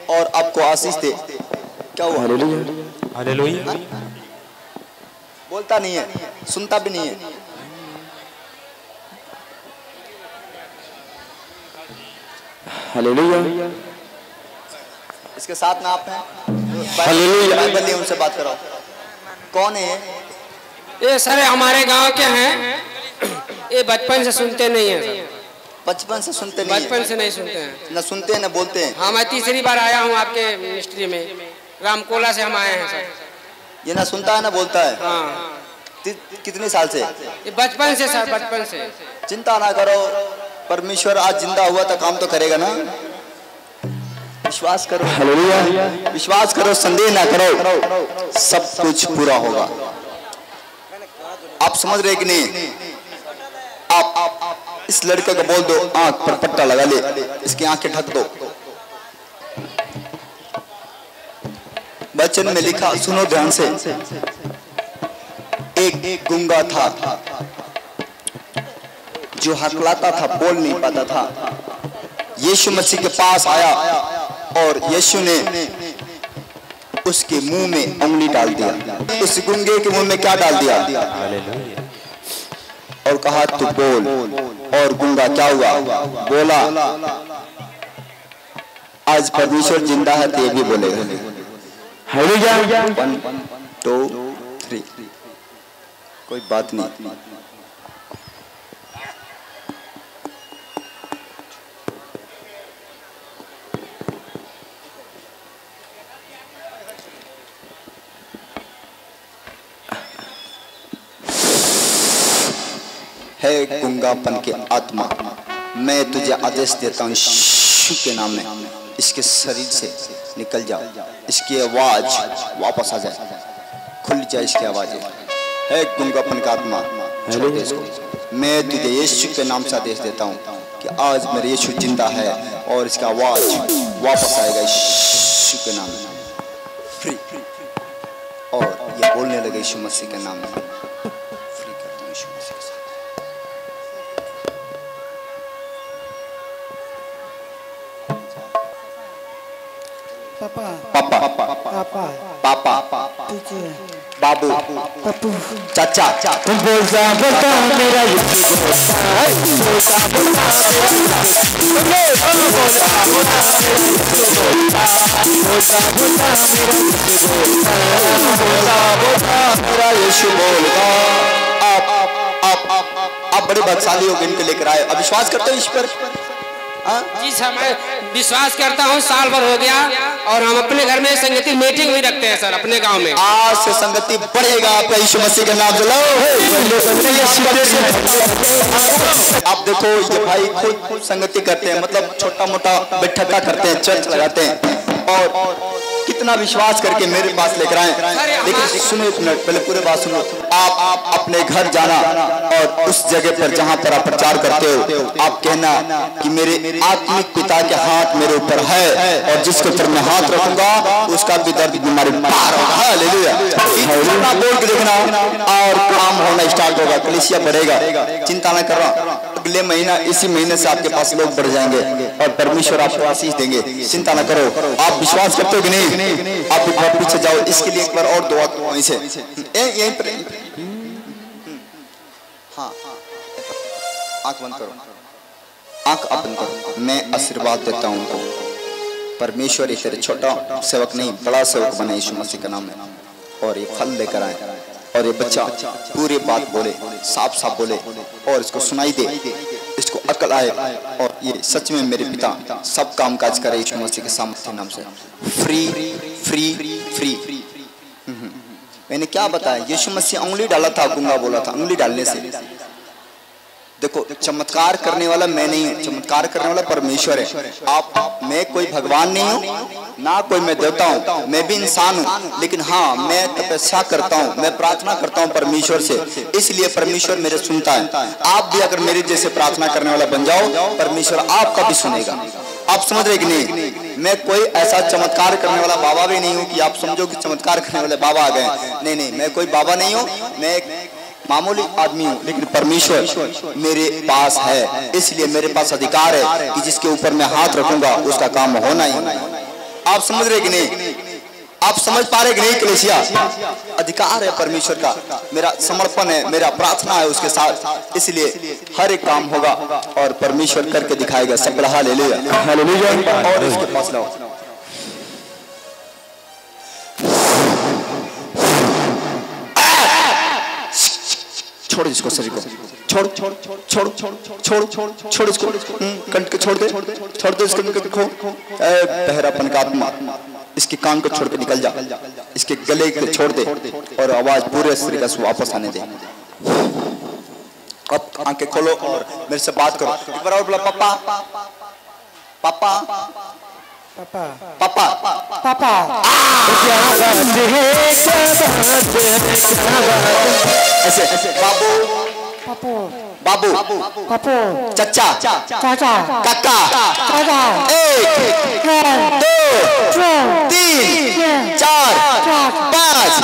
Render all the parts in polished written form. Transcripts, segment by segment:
और आपको आशीष दे। क्या हुआ? Hallelujah hallelujah. बोलता नहीं है, सुनता भी नहीं है। हालेलुया। इसके साथ में आप हैं, हालेलुया। उनसे बात कराओ। कौन है ये सर हमारे गांव के हैं। ये बचपन से सुनते नहीं है सर। बचपन से सुनते नहीं? बचपन से नहीं सुनते हैं, न सुनते हैं न बोलते हैं। हाँ, मैं तीसरी बार आया हूँ आपके मिनिस्ट्री में। रामकोला से हम आए हैं सर। ये ना सुनता है ना बोलता है। हाँ। कितने साल से? ये बचपन से सर, बचपन से। चिंता ना करो, परमेश्वर आज जिंदा हुआ तो काम तो करेगा ना। विश्वास करो। हालेलुया। विश्वास करो, संदेह ना करो, सब कुछ पूरा होगा। आप समझ रहे कि नहीं? आप इस लड़के को बोल दो आंख पर पट्टा लगा ले, इसकी आंखें ढक दो। वचन में लिखा, सुनो ध्यान से। एक गूंगा था जो हकलाता था, बोल नहीं पाता था। यीशु मसीह के पास आया और यीशु ने उसके मुंह में उंगली डाल दिया। उस गूंगे के मुंह में क्या डाल दिया? और कहा तू बोल। और गूंगा क्या हुआ? बोला। आज परमेश्वर जिंदा है तो ये भी बोलेगा। हालेलुया। 1 2 3। कोई बात नहीं। है गुंगापन के आत्मा, मैं तुझे आदेश देता हूँ यीशु के नाम में, इसके शरीर से निकल जाओ। इसकी आवाज वापस आ जाए, खुल जाए इसकी आवाज। है गुंगापन का आत्मा, छोड़ दे इसको। मैं तुझे यीशु के नाम से आदेश देता हूँ कि आज मेरे यीशु जिंदा है और इसका आवाज वापस आएगा यीशु के नाम में। फ्री। और ये बोलने लगे यीशु मसीह के नाम में। फ्री करता हूँ यीशु मसीह के साथ। पापा पापा पापा पापा बाबू पप्पू चाचा बोलता बोलता मेरा यीशु बोलता। आप बड़े बदशाली होकर इनके लेकर आए। अब विश्वास करते हो इस पर? जी सर, मैं विश्वास करता हूँ। साल भर हो गया और हम अपने घर में संगति मीटिंग भी रखते हैं सर, अपने गांव में। आज से संगति बढ़ेगा आपका यीशु मसीह के नाम से। आप देखो ये भाई खुद संगति करते हैं, मतलब छोटा मोटा बैठका करते हैं, चर्च लगाते हैं और कितना विश्वास करके मेरे पास लेकर आए। लेकिन सुनो एक मिनट, पहले पूरे बात सुनो। आप अपने घर जाना और उस जगह पर जहां पर आप प्रचार करते हो, आप कहना कि मेरे आत्मिक पिता के हाथ मेरे ऊपर है और जिसके ऊपर मैं हाथ रखूंगा उसका भी दर्द बीमारी पार होगा। हालेलुया। इतना बोल के देखना और काम होना स्टार्ट होगा, कलीसिया बढ़ेगा। चिंता न कर रहा, अगले महीना इसी महीने से आपके पास लोग बढ़ जाएंगे और परमेश्वर आपको आशीष देंगे। चिंता न करो। आप विश्वास करते हो कि नहीं? आप एक बार पीछे जाओ, इसके लिए एक बार और दुआ करो वहीं से। यहीं पर। हाँ, आंख बंद करो, आंख बंद करो। मैं आशीर्वाद देता हूं उनको। परमेश्वर ये तेरे छोटा सेवक नहीं, बड़ा सेवक बने यीशु मसीह के नाम में। और ये फल लेकर आए और ये बच्चा पूरी बात बोले, साफ साफ बोले और इसको सुनाई दे, इसको अकल आए और ये सच में मेरे पिता सब काम काज करे यीशु मसीह के सामर्थ्य नाम से। Free free free. मैंने क्या बताया? यीशु मसीह उंगली डाला था, गूंगा बोला था। उंगली डालने से देखो, चमत्कार करने वाला मैं नहीं हूँ, चमत्कार करने वाला परमेश्वर है। आप मैं कोई भगवान नहीं हूँ ना कोई मैं देवता हूँ, मैं भी इंसान हूँ। लेकिन हाँ, मैं तपस्या करता हूँ, मैं प्रार्थना करता हूँ परमेश्वर से, इसलिए परमेश्वर मेरे सुनता है। आप भी अगर मेरे जैसे प्रार्थना करने वाला बन जाओ, परमेश्वर आपका भी सुनेगा। आप समझ रहे कि नहीं? मैं कोई ऐसा चमत्कार करने वाला बाबा भी नहीं हूँ कि आप समझो कि चमत्कार करने वाले बाबा आ गए। नहीं नहीं, मैं कोई बाबा नहीं हूँ, मैं एक मामूली आदमी हूँ। लेकिन परमेश्वर मेरे पास है, इसलिए मेरे पास अधिकार है कि जिसके ऊपर मैं हाथ रखूंगा उसका काम होना ही होना है। आप समझ रहे कि नहीं? आप समझ पा रहे कि नहीं कलेसिया? अधिकार है परमेश्वर का, मेरा समर्पण है, मेरा प्रार्थना है उसके साथ, इसलिए हर एक काम होगा और परमेश्वर करके दिखाएगा। सब बढ़ा ले ले और इसके पास लाओ। छोड़ इसको, शरीर को छोड़ छोड़ छोड़ छोड़ छोड़ छोड़ छोड़ इसको, कंठ को छोड़ दे इसको, बहरापन का आत्मा इसके कान को छोड़ के निकल जा, इसके गले को छोड़ दे और आवाज पूरे शरीर का वापस आने दे। अब आंखें खोलो और मेरे से बात करो। एक बार और बोला पापा पापा पापा पापा पापा। ऐसे ऐसे बाबू पापो बाबू पापो चचा चाचा काका चाचा। 1 2 3 4 5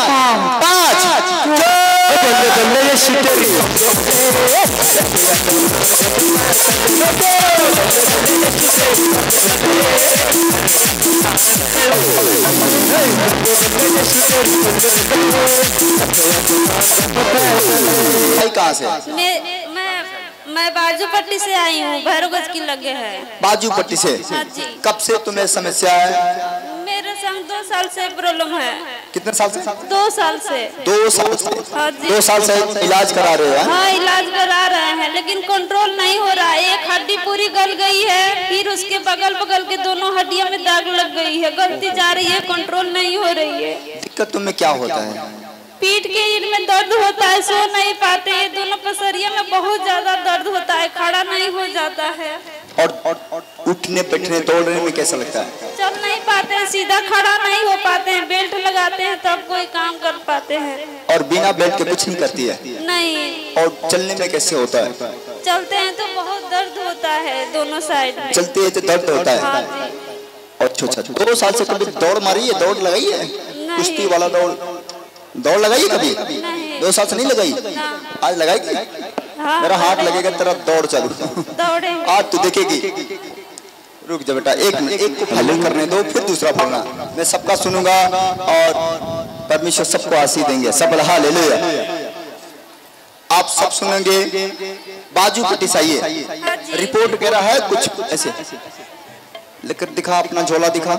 भाई कहाँ से? मैं बाजू पट्टी से आई हूँ, भैरवगंज की लगे है। बाजू पट्टी से? हाँ जी। कब से तुम्हें समस्या है? मेरे संग 2 साल से प्रॉब्लम है। कितने साल से? 2 साल से। 2 साल से? हाँ जी। 2 साल से इलाज करा रहे हैं? हाँ इलाज करा रहे हैं, लेकिन कंट्रोल नहीं हो रहा है। एक हड्डी पूरी गल गई है, फिर उसके बगल बगल के दोनों हड्डियों में दाग लग गई है, गलती जा रही है, कंट्रोल नहीं हो रही है। दिक्कत तुम्हें क्या होता है? पीठ के रीढ़ में दर्द होता है, सो नहीं पाते हैं, दोनों पसरिया में बहुत ज्यादा दर्द होता है, खड़ा नहीं हो जाता है। और उठने बैठने दौड़ने में कैसा लगता है? चल नहीं पाते हैं, सीधा खड़ा नहीं हो पाते हैं, बेल्ट लगाते हैं तब कोई काम कर पाते हैं। और बिना बेल्ट के कुछ नहीं करती है? नहीं। और चलने में कैसे होता है? चलते हैं तो बहुत दर्द होता है दोनों साइड में। चलते हैं तो दर्द होता है? हाँ जी। अच्छा 2 साल से कभी दौड़ मारी है? दौड़ लगाई है? कुश्ती वाला दौड़ लगाई कभी? 2 साल से नहीं लगाई? आज लगाएगी? हाँ, मेरा हाथ लगेगा तेरा दौड़ चालू। दौड़े आज तू देखेगी। रुक जा बेटा, एक को फाइनल करने दो, फिर दूसरा बोलना। मैं सबका सुनूंगा और परमेश्वर सबको आशीष देंगे। सब हालेलुया। आप सब सुनेंगे। बाजू पट्टी चाहिए, रिपोर्ट वगैरह है कुछ ऐसे? लेकर दिखा, अपना झोला दिखा,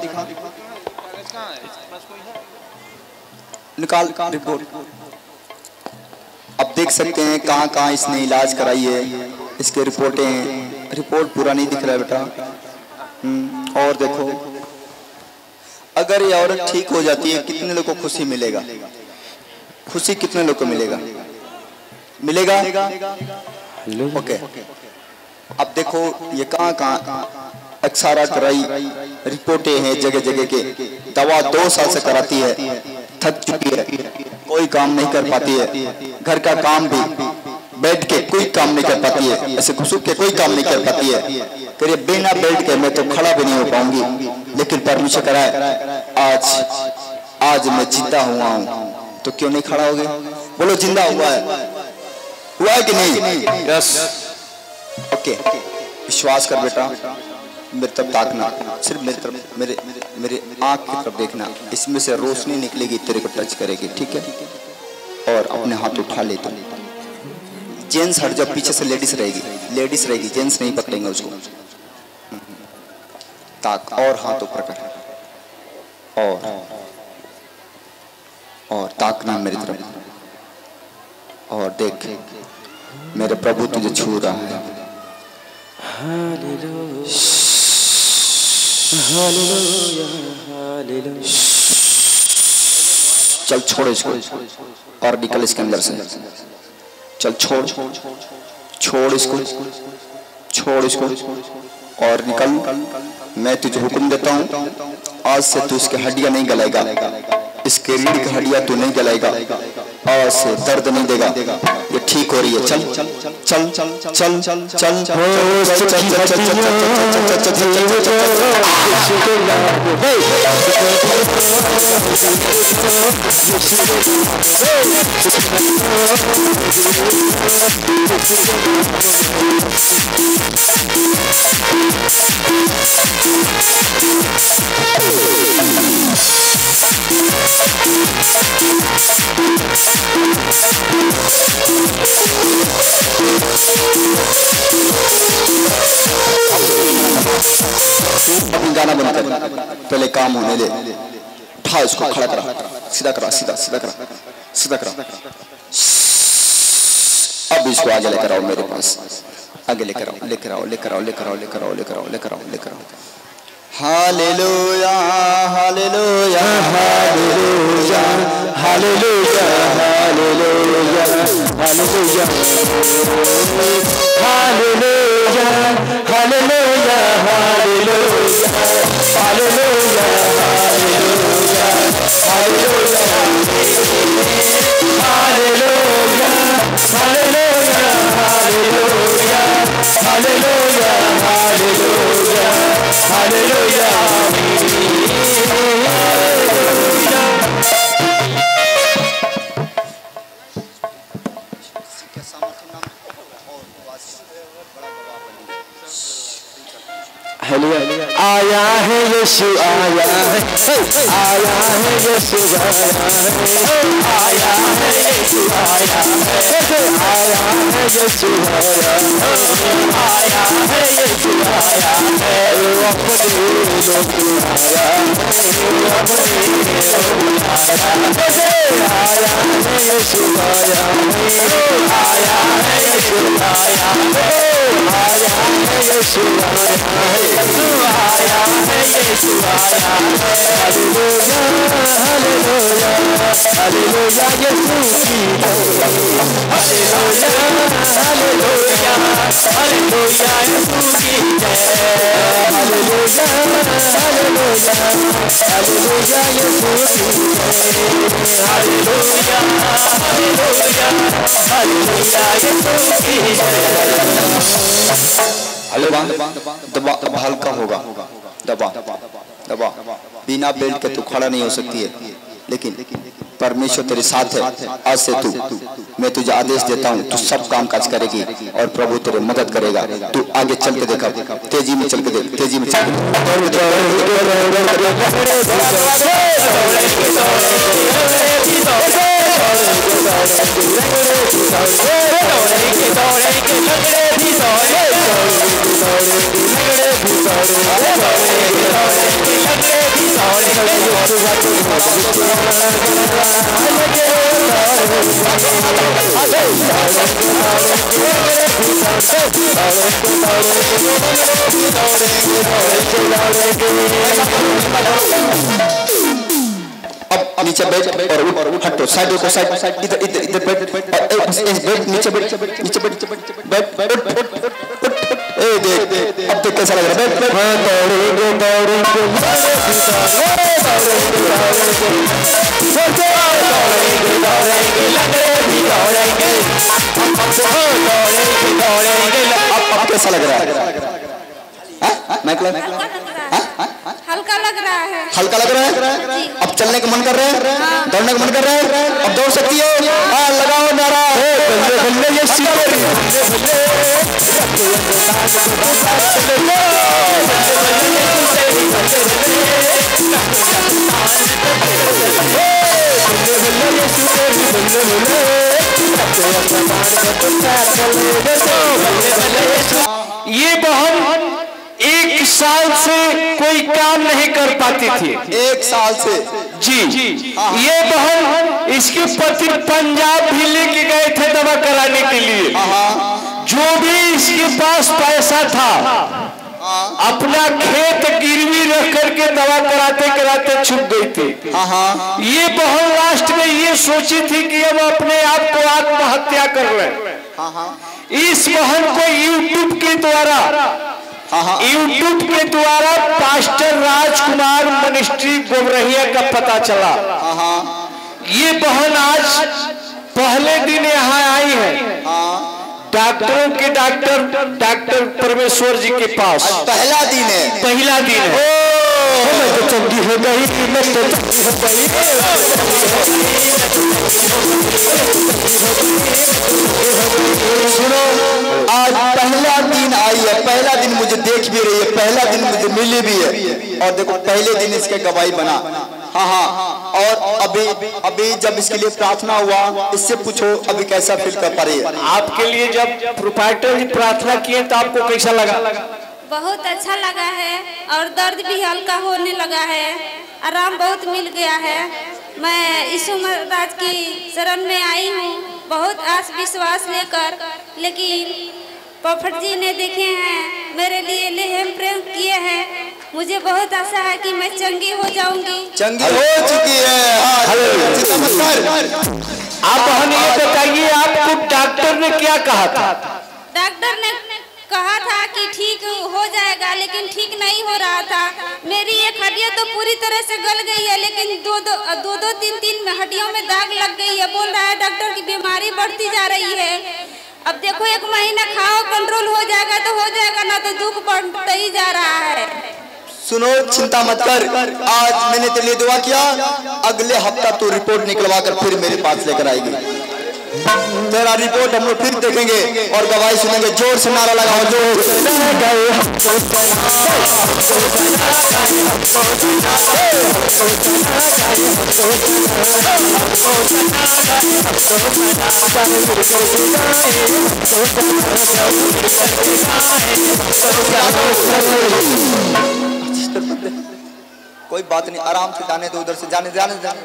निकाल रिपोर्ट। अब देख सकते हैं कहाँ कहाँ इसने इलाज कराई है, इसके रिपोर्ट पूरा नहीं दिख रहा है बेटा। और देखो, अगर ये औरत ठीक हो जाती है कितने लोगों को खुशी मिलेगा? खुशी कितने लोगों को मिलेगा? ओके। अब देखो ये कहाँ कहाँ एक्सरा कराई, रिपोर्टें हैं जगह जगह के। दवा 2 साल से कराती है, थक चुकी है, कोई काम नहीं कर पाती है। घर का काम भी बैठ के कोई काम नहीं कर पाती है, ऐसे घुस के कोई काम नहीं कर पाती है। करिए बिना बैठ के मैं तो खड़ा भी नहीं हो पाऊंगी, लेकिन परमेश्वर कराए आज मैं जिंदा हुआ हूँ, तो क्यों नहीं खड़ा होगे? बोलो जिंदा हुआ है कि नहीं? यस। ओके, विश्वास कर बेटा, मेरे तरफ ताकना, सिर्फ मेरी तरफ, मेरे आँख की तरफ देखना। इसमें से रोशनी निकलेगी, तेरे को टच करेगी, ठीक है? और अपने हाथ उठा ले। तुम जेंट्स हट जाओ, पीछे से लेडीज रहेगी, जेंट्स नहीं पकड़ेंगे उसको। ताक और हाथ ऊपर कर, और ताकना मेरी तरफ और देख, मेरे प्रभु तुझे छू रहा है। चल छोड़ इसको और निकल इसके अंदर से। चल छोड़ इसको और निकल। मैं तुझे हुक्म देता हूँ, आज से तू इसके हड्डियां नहीं गलाएगा, इसके रीढ़ की हड्डियां तू नहीं गलाएगा, आज से दर्द नहीं देगा। ये ठीक हो रही है। चल चल चल चल चल चल चल चल अभी गाना बंद कर, पहले काम होने दे। उठा इसको, खड़ा करा, सीधा करा, सीधा सीधा करा, सीधा करा। अब इसको आगे लेकर आओ मेरे पास, आगे लेकर आओ, लेकर आओ, लेकर आओ, लेकर आओ, लेकर आओ, लेकर आओ, लेकर आओ, लेकर आओ। Hallelujah, hallelujah, hallelujah, hallelujah, hallelujah, hallelujah, hallelujah, hallelujah, hallelujah, hallelujah, hallelujah, hallelujah, hallelujah, hallelujah, hallelujah, hallelujah, hallelujah. आया है यीशु, आया है, आया है यीशु, आया है यीशु, आया है, आया है यीशु, आया है यीशु, आया है अपने लोग आया है, अपने लोग आया है यीशु, आया है, आया है यीशु, आया है, आया है यीशु, आया है, आया है यीशु, आया है। हालेलुया, हालेलुया, हालेलुया यीशु की हालेलुया, हालेलुया, हालेलुया यीशु की जय। हालेलुया, हालेलुया, हालेलुया यीशु की जय। हालेलुया, हालेलुया, हालेलुया यीशु की जय। दबा दबा दबा हल्का होगा, दबा दबा। बिना बेल्ट के तू खड़ा नहीं हो सकती है, लेकिन परमेश्वर तेरे साथ है। आज से तू, मैं तुझे आदेश देता हूँ, तू सब काम काज करेगी और प्रभु तेरे मदद करेगा। तू आगे चल के देखा, तेजी में चल के देख, तेजी में चल अब नीचे बैठ और हटो, साइड को साइड, इधर इधर इधर बैठ, बैठ नीचे बैठ, नीचे बैठ, बैठ बैठ, ए देख, अब देख कैसा लग रहा है। बैठ बैठ, दौड़ेंगे दौड़ेंगे अब कैसा लग रहा है? हल्का लग रहा है, हल्का लग रहा है। अब चलने का मन कर रहा है, दौड़ने का मन कर रहा है, अब दौड़ सकती हो। हाँ लगाओ नारा, बल्ले बल्ले ये ये बहन एक साल से कोई काम नहीं कर पाती थी, एक साल से जी। ये बहन इसके पति पंजाब भी लेके गए थे दवा कराने के लिए। जो भी इसके पास पैसा था अपना खेत गिरवी रख करके दवा कराते कराते छूट गई थी। ये बहन लास्ट में ये सोची थी कि अब अपने आप को आत्महत्या कर ले। इस बहन को यूट्यूब के द्वारा पास्टर राजकुमार मिनिस्ट्री गोबरहिया का पता चला। ये बहन आज पहले दिन यहाँ आई है डॉक्टरों के डॉक्टर परमेश्वर जी के पास। पहला दिन है, पहला दिन है। मैं तो चंगी हो गई, मैं तो चंगी हो गई। सुनो, आज पहला दिन आई है, पहला दिन मुझे देख भी रही है, पहला दिन मुझे मिली भी है। और देखो पहले दिन इसके गवाही बना हाँ हाँ। और अभी जब इसके लिए प्रार्थना हुआ, इससे पूछो अभी कैसा फील कर पा रही है? आपके लिए जब प्रोप्राइटर जी प्रार्थना किए तो आपको कैसा लगा? बहुत अच्छा लगा है और दर्द भी हल्का होने लगा है, आराम बहुत मिल गया है। मैं यीशु महाराज की शरण में आई हूँ बहुत आस विश्वास लेकर, लेकिन प्रॉफिट जी ने देखे हैं मेरे लिए लेहम प्रेम किए हैं। मुझे बहुत आशा है कि मैं चंगी हो जाऊंगी। चंगी हो चुकी है। आप हमें ये बताइए, आपको डॉक्टर ने क्या कहा था? डॉक्टर ने कहा था कि ठीक हो जाएगा, लेकिन ठीक नहीं हो रहा था। मेरी एक हड्डियां तो पूरी तरह से गल गई है, लेकिन दो तीन हड्डियों में दाग लग गई है। बोल रहा है डॉक्टर की बीमारी बढ़ती जा रही है। अब देखो 1 महीना खाओ, कंट्रोल हो जाएगा तो हो जाएगा, ना तो दुख बढ़ता ही जा रहा है। सुनो, चिंता मत कर। आज मैंने तेरे लिए दुआ किया, अगले हफ्ता तू रिपोर्ट निकलवा कर फिर मेरे पास लेकर आएगी। तेरा रिपोर्ट हम लोग फिर देखेंगे और गवाही सुनेंगे। जोर से नारा लगाओ, जोर से। कोई बात नहीं, आराम से जाने दो, उधर से जाने।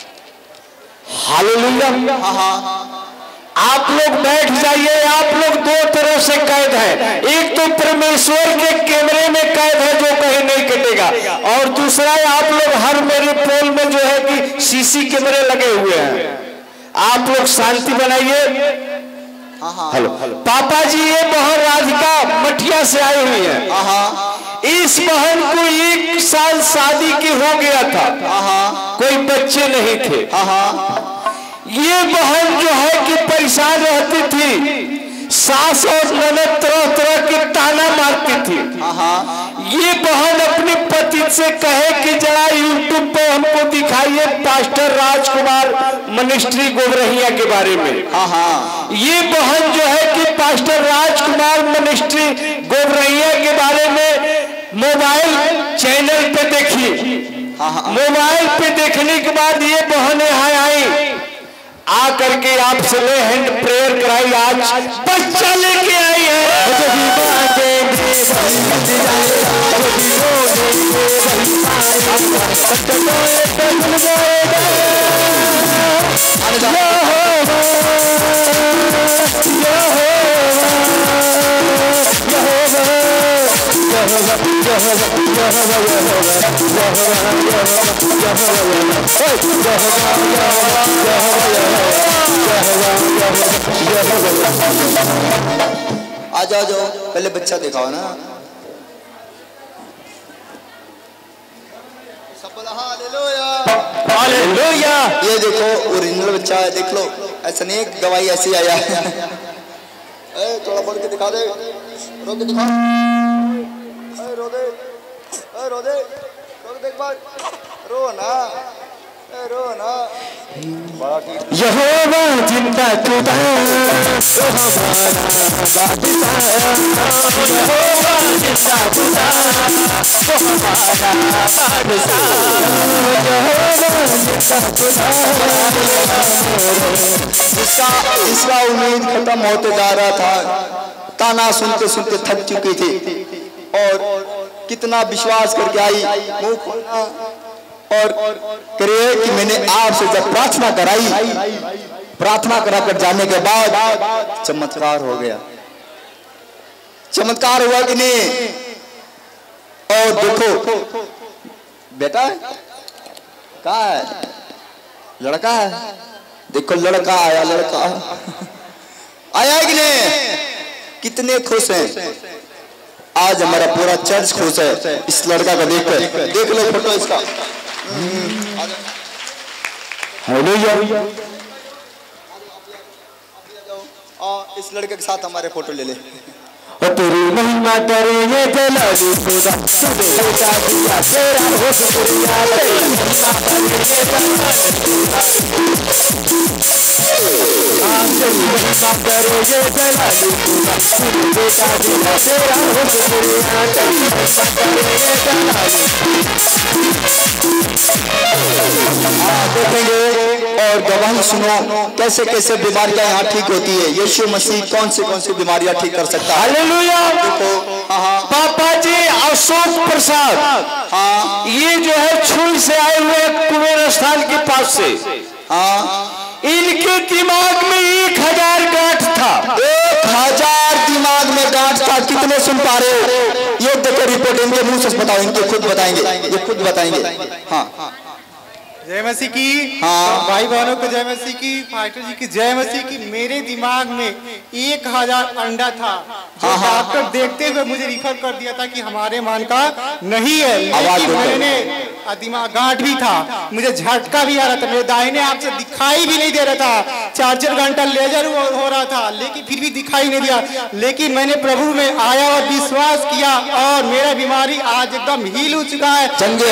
हालेलुया। हाँ हाँ, आप लोग बैठ जाइए। आप लोग 2 तरह से कैद हैं। एक तो परमेश्वर के कैमरे में कैद है जो कहीं नहीं कटेगा, और दूसरा आप लोग हर मेरे पोल में जो है कि सीसी कैमरे लगे हुए हैं। आप लोग शांति बनाइए। हेलो पापा जी, ये बहन राधिका मठिया से आई हुई है। इस बहन को 1 साल शादी की हो गया था, कोई बच्चे नहीं थे। ये बहन जो है कि परेशान रहती थी, सास और ननद तरह तरह की ताना मारती थी। ये बहन अपने पति से कहे कि जरा यूट्यूब पे हमको दिखाइए पास्टर राजकुमार मिनिस्ट्री गोबरहिया के बारे में। ये बहन जो है कि पास्टर राजकुमार मिनिस्ट्री गोबरहिया के बारे में मोबाइल चैनल पे देखी। मोबाइल पे देखने के बाद ये बहन यहाँ आई, आ करके आपसे ले हैंड प्रेयर कराई। आज बच्चा लेके आई है। आ जाओ, पहले बच्चा दिखाओ ना। हालेलुया। ये देखो ओरिजिनल बच्चा है, देख लो। ऐसा नहीं गवाही ऐसी आया है। थोड़ा बढ़ के दिखा दे, रो के दिखा। रो दे, रो दे, एक बार रो ना। यहोवा जिंदा खुदा तो हमारा बादशाह। यहोवा जिंदा खुदा तो हमारा बादशाह। यहोवा जिंदा खुदा। इसका उम्मीद खत्म होते जा रहा था। ताना सुनते सुनते थक चुकी थी और कितना विश्वास करके आई, मुंह खोलना और करिए कि मैंने आपसे जब प्रार्थना कराई, प्रार्थना कराकर जाने के बाद चमत्कार हो गया। चमत्कार हुआ कि नहीं? और देखो बेटा कहाँ है? लड़का है, देखो लड़का आया, लड़का आया कि नहीं? कितने खुश हैं। आज हमारा पूरा चर्च खुश है इस लड़का को देखकर। देख लो फोटो इसका। इस लड़के के साथ हमारे फोटो ले ले। और तेरी महिमा करे ये जलाली खुदा, तुझे बेटा दिया तेरा हो शुक्रिया। तेरी महिमा करे ये जलाली खुदा, तेरी महिमा करे ये जलाली खुदा, तुझे बेटा दिया तेरा हो शुक्रिया। तेरी महिमा करे ये जलाली और गवाही सुनो कैसे कैसे बीमारियां यहाँ ठीक होती है। यीशु मसीह कौन सी बीमारियां ठीक कर सकता है। हालेलुया। पापा जी अशोक प्रसाद, हाँ ये जो है छुल से आए हुए कुबेर स्थान के पास से, हाँ, इनके दिमाग में 1000 गांठ था। 1000 दिमाग में गांठ था। कितने सुन पा रहे हो? ये देखो रिपोर्ट इनके मुंह से बताओ, इनके खुद बताएंगे, ये खुद बताएंगे। हाँ जय मसीह की। हाँ। भाई बहनों को जय मसीह की, फाइटर जी की जय मसीह की। मेरे दिमाग में 1000 अंडा था जो डॉक्टर देखते हुए मुझे रिफर कर दिया था कि हमारे मान का नहीं है, लेकिन मैंने दिमाग गांठ भी था, मुझे झटका भी आ रहा था, मेरे दाहिने आंख से दिखाई भी नहीं दे रहा था, 4 घंटा लेजर हो रहा था, लेकिन फिर भी दिखाई नहीं दिया। लेकिन मैंने प्रभु में आया और विश्वास किया और मेरा बीमारी आज एकदम हील हो चुका है। चंगे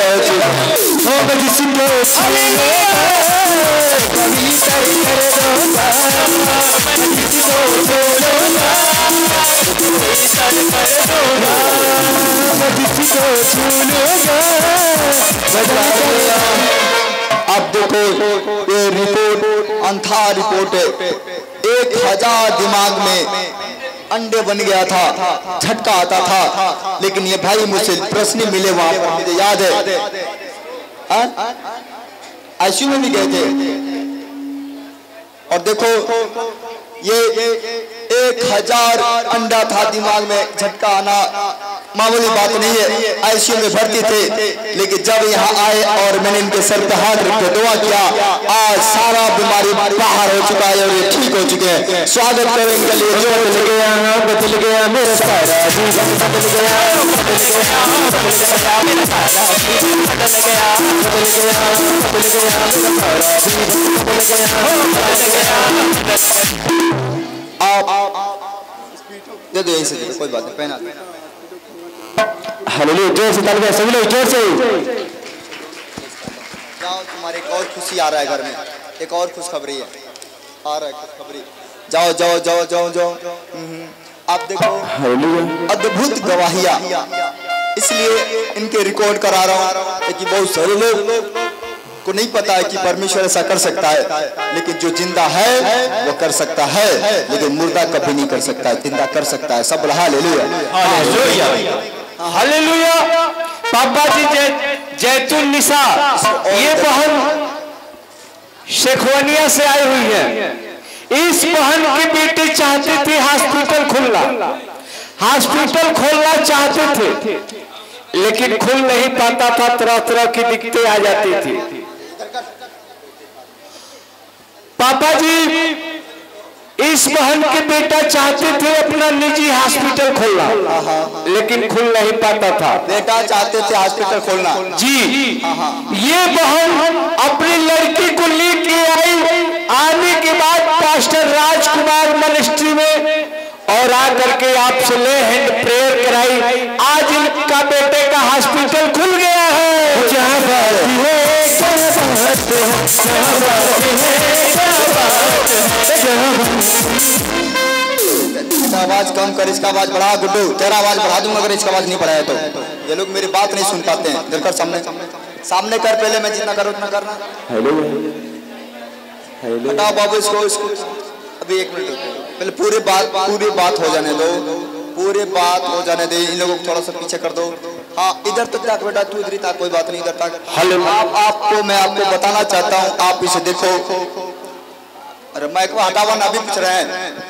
अब देखो ये रिपोर्ट अंधा रिपोर्ट है। 1000 दिमाग में अंडे बन गया था, झटका आता था। लेकिन ये भाई मुझसे प्रश्न मिले वहां पर, मुझे याद है आईसीयू में भी गए थे। और देखो ये 1000 अंडा था दिमाग में, झटका आना मामूली बात नहीं है। आईसीयू में भर्ती थे, लेकिन जब यहाँ आए और मैंने इनके सर पे हाथ रख के दुआ किया, आज सारा बीमारी बाहर हो चुका है और ये ठीक हो चुके हैं। स्वागत करें इनके लिए। बदल गया मेरा सारा जीवन, बदल गया, बदल गया, बदल गया मेरा सारा जीवन, बदल गया, बदल गया, बदल गया मेरा सारा जीवन, बदल गया, बदल गया। आप दे दो, यहीं से दे दो, कोई बात नहीं, पहना दो। हालेलुया, जोर से तालियां, सभी लोग जोर से। जाओ, तुम्हारे एक और खुशी आ रहा है घर में, एक और खुशखबरी है, आ रहा है खुशखबरी। जाओ जाओ जाओ जाओ जाओ। आप देखो अद्भुत गवाहियां, इसलिए इनके रिकॉर्ड करा रहा हूँ कि बहुत सारे लोग को नहीं पता है कि परमेश्वर ऐसा कर सकता है। लेकिन जो जिंदा है वो कर सकता है, लेकिन मुर्दा कभी नहीं कर सकता है, जिंदा कर सकता है। सब हालेलुया, हालेलुया। पापा जी जैतून निशा, ये बहन शेखवानिया से आई हुई है। इस बहन की बेटी चाहती थी हॉस्पिटल खोलना चाहते थे, लेकिन खुल नहीं पाता था, तरह तरह की दिक्कतें आ जाती थी। पापा जी इस बहन के बेटा चाहते थे अपना निजी हॉस्पिटल खोलना, लेकिन खुल नहीं पाता था। बेटा चाहते थे हॉस्पिटल खोलना जी। ये बहन अपनी लड़की को लेके आई, आने के बाद पास्टर राजकुमार मिनिस्ट्री में और आकर के आपसे ले हैंड प्रेयर कराई। आज इनका बेटे का हॉस्पिटल खुल गया है। आवाज कम कर, इसका आवाज बढ़ा। गुड्डू तेरा आवाज बढ़ा दूंगा अगर इसका आवाज नहीं बढ़ाया तो। ये लोग मेरी बात नहीं सुन पाते हैं। दिलकर सामने कर, पहले मैं जितना करूँ उतना करना। हटाओ बाबू इसको अभी 1 मिनट पहले पूरी बात हो जाने दो, पूरी बात हो जाने दे। इन लोगों को थोड़ा सा पीछे कर दो। हाँ, इधर तक ताक बेटा, तू इधर ताक, कोई बात नहीं, इधर ताक। मैं आपको बताना चाहता हूँ, आप इसे देखो। अरे माइक को हटावा ना, अभी पूछ रहे हैं।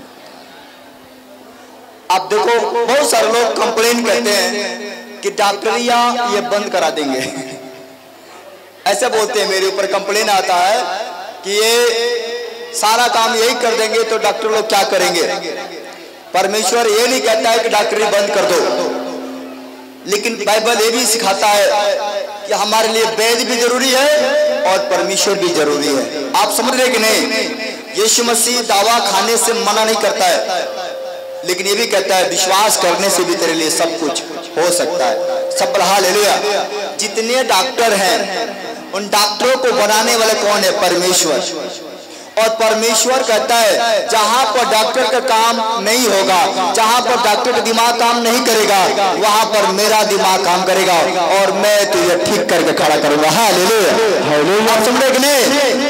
आप देखो, बहुत सारे लोग कंप्लेन करते हैं कि डॉक्टरिया ये बंद करा देंगे। ऐसे बोलते हैं, मेरे ऊपर कंप्लेन आता है कि ये सारा काम यही कर देंगे तो डॉक्टर लोग क्या करेंगे। परमेश्वर ये नहीं कहता है कि डॉक्टरी बंद कर दो, लेकिन बाइबल ये भी सिखाता है कि हमारे लिए वैद्य भी जरूरी है और परमेश्वर भी जरूरी है। आप समझ रहे कि नहीं? यीशु मसीह दवा खाने से मना नहीं करता है, लेकिन ये भी कहता है विश्वास करने से भी तेरे लिए सब कुछ हो सकता है। सब हालेलुया। जितने डॉक्टर हैं उन डॉक्टरों को बनाने वाले कौन है? परमेश्वर। और परमेश्वर कहता है जहां पर डॉक्टर का काम नहीं होगा, जहां पर डॉक्टर का दिमाग काम नहीं करेगा, वहां पर मेरा दिमाग काम करेगा और मैं तुझे ठीक करके खड़ा करूंगा। हालेलुया। आप समझे कि नहीं?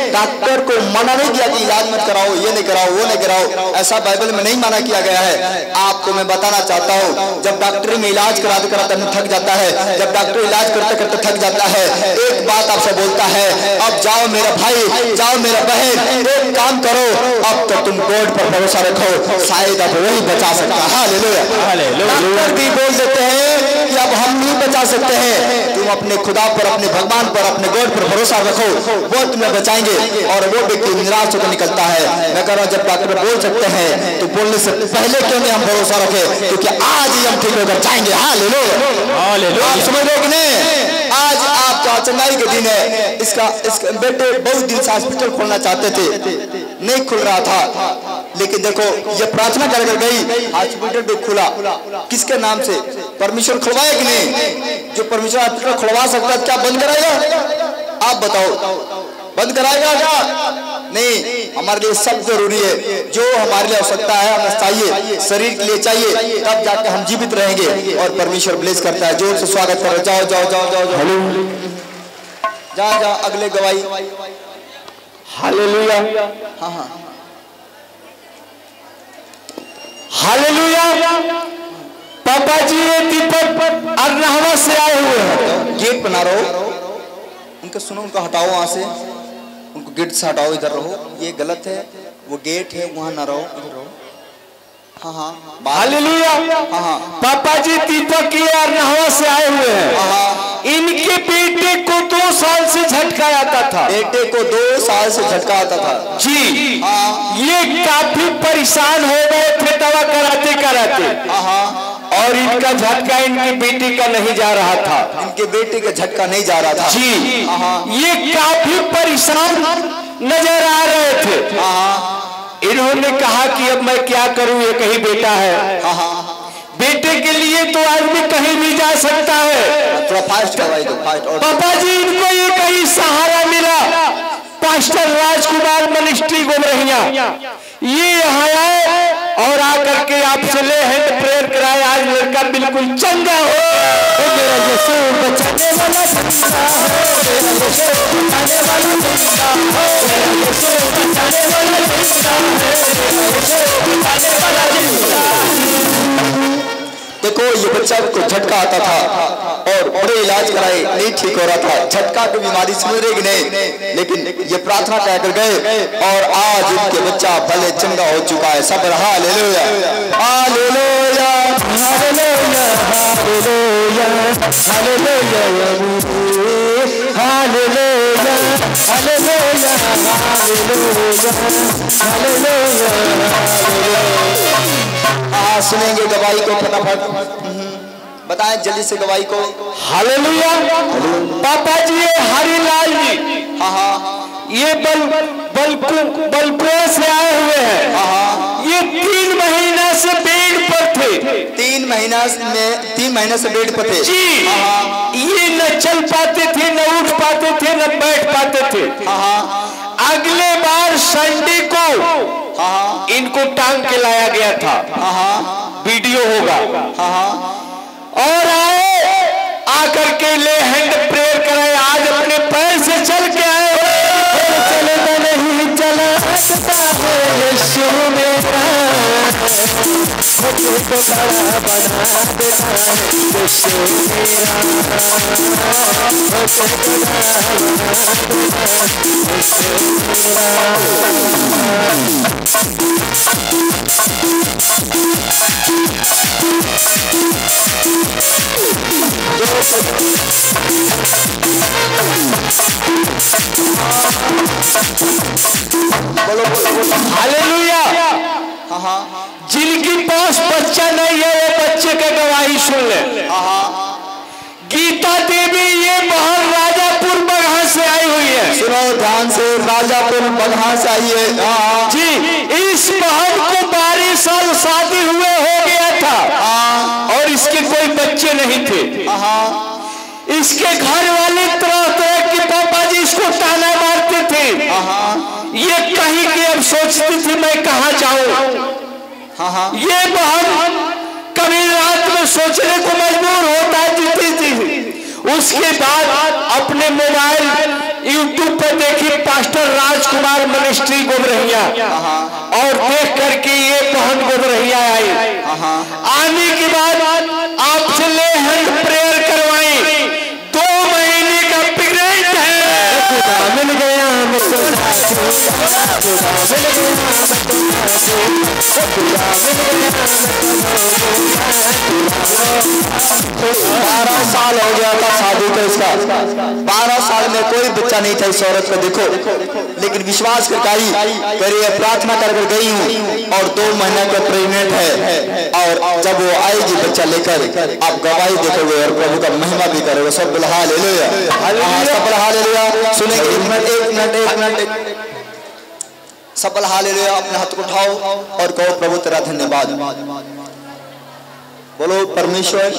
डॉक्टर को मना नहीं किया कि इलाज मत कराओ, ये नहीं कराओ, वो नहीं कराओ, ऐसा बाइबल में नहीं मना किया गया है। आपको मैं बताना चाहता हूँ, जब डॉक्टरी में इलाज कराते कराते थक जाता है, जब डॉक्टर इलाज करते करते थक जाता है, एक बात आपसे बोलता है, अब जाओ मेरा भाई, जाओ मेरा बहन, एक काम करो, अब तो तुम गॉड पर भरोसा रखो, शायद अब वही बचा सकता है। हालेलुया। डॉक्टर भी बोल देते हैं कि अब हम नहीं बचा सकते हैं, तुम अपने खुदा पर, अपने भगवान पर, अपने गॉड पर भरोसा रखो, वो तुम्हें बचाएंगे। और वो व्यक्ति निराश होकर निकलता है। मैं कह रहा हूं, जब डॉक्टर बोल सकते हैं तो बोलने से पहले क्यों नहीं हम भरोसा रखें, क्योंकि आज ही हम ठीक होकर जाएंगे। हालेलुया। आप समझ रहे कि नहीं? आज आपका चंगाई के दिन है। इसका बेटे बहुत दिन से हॉस्पिटल खोलना चाहते थे, नहीं खुल रहा था, लेकिन देखो ये प्रार्थना कर गई, हॉस्पिटल भी खुला। किसके नाम से? परमेश्वर खुलवाए कि नहीं? जो परमेश्वर हॉस्पिटल खुलवा सकता है, क्या बंद कराएगा? आप बताओ, बंद कराएगा क्या? नहीं। हमारे लिए सब जरूरी है, जो हमारे लिए आवश्यकता है हमें चाहिए, शरीर के लिए चाहिए, तब जाकर हम जीवित रहेंगे और परमेश्वर ब्लेस करता है। जोर से स्वागत करो। जाओ जाओ जाओ जाओ जाओ जाओ, अगले गवाही। हालेलुया। हाँ हाँ, हालेलुया। पापा जी ये दीपक अरनहवा से आए हुए हैं। गेट बना रहो, उनका सुनो, उनको हटाओ वहां से, उनको गेट से हटाओ, इधर रहो, ये गलत है, वो गेट है वहां ना रहो, इधर रहो। हाँ हाँ, हालेलुया। हाँ हाँ, पापा जी दीपक ये अरनहवा से आए हुए हैं। इनके बेटे को 2 साल से झटका आता था। बेटे को 2 साल से झटका आता था जी। ये काफी परेशान हो गए थे दवा कराते कराते, और इनका झटका इनके बेटे का नहीं जा रहा था। इनके बेटे का झटका नहीं जा रहा था जी। ये काफी परेशान नजर आ रहे थे। इन्होंने कहा कि अब मैं क्या करूं, ये कहीं बेटा है, बेटे के लिए तो आदमी कहीं भी जा सकता है। थोड़ा फास्ट करवाई दो, फास्ट। पापा जी इनको ये कहीं सहारा मिला, पास्टर राजकुमार मिनिस्ट्री गोमरहिया, ये यहाँ आए और आकर के आपसे ले हैंड प्रेयर कराए। आज लड़का बिल्कुल चंगा हो। मेरा यीशु बचाने वाला जिंदा है, मेरा यीशु बचाने वाला जिंदा है, मेरा यीशु बचाने वाला जिंदा है, मेरा यीशु बचाने वाला जिंदा है। देखो ये बच्चा को झटका आता था और बड़े इलाज कराए, नहीं ठीक हो रहा था। झटका की बीमारी समझ रहे कि नहीं, लेकिन ये प्रार्थना कर गए और आज इनके बच्चा भले चंगा हो चुका है। सब hallelujah hallelujah hallelujah hallelujah hallelujah hallelujah hallelujah hallelujah hallelujah. सुनेंगे गवाही को, फटाफट बताएं जल्दी से गवाही को। हालेलुया। पापा जी ये हरिलाल जी, ये बलपुर से आए हुए हैं। ये 3 महीना से बेड पर थे। 3 महीने से बेड पर थे जी। ये न चल पाते थे, न उठ पाते थे, न बैठ पाते थे। अगले बार संडे को इनको टांग के लाया गया था, वीडियो होगा, और आए, आकर के ले हैंड प्रेयर कराए। आज अपने पैर से चल के आए, चलेगा नहीं चला सकता है यीशु मेरा, मुझे तो बड़ा बना देता है यीशु मेरा, मुझे तो बड़ा बना देता है यीशु हालेलुया। जिनके पास बच्चा नहीं है वो बच्चे का गवाही सुन ले। गीता देवी ये बहन राजापुर बगहा से आई हुई है। सुनो ध्यान से, राजापुर बगहा से आई है जी। इस बहन को 12 साल शादी हुए हो गया था और इसके कोई बच्चे नहीं थे। इसके घर वाले तरह तरह के पापा जी इसको ताना मारते थे। ये कहीं के अब सोचती थी मैं कहाँ जाऊं। ये बहन कभी रात में सोचने को मजबूर होता थी। उसके बाद अपने मोबाइल यूट्यूब पर देखी पास्टर और देख करके ये बहन गुजरैया आई। आने के बाद आपसे ले हेल्थ प्रेयर करवाई। 2 महीने का प्रेग्नेंट है। मिल गया 12 साल हो गया था शादी को इसका। 12 साल में कोई बच्चा नहीं था इस औरत को। देखो लेकिन विश्वास करके आई, करिए प्रार्थना कर गई हूँ और 2 महीने का प्रेग्नेंट है। और जब वो आएगी बच्चा लेकर आप गवाही देखोगे और प्रभु का महिमा भी करोगे। सब बोला हालेलुया, सब बोला हालेलुया। सुनेंगे एक मिनट सब बोला हालेलुया। अपने हाथ को उठाओ और कहो प्रभु तेरा धन्यवाद। बोलो परमेश्वर।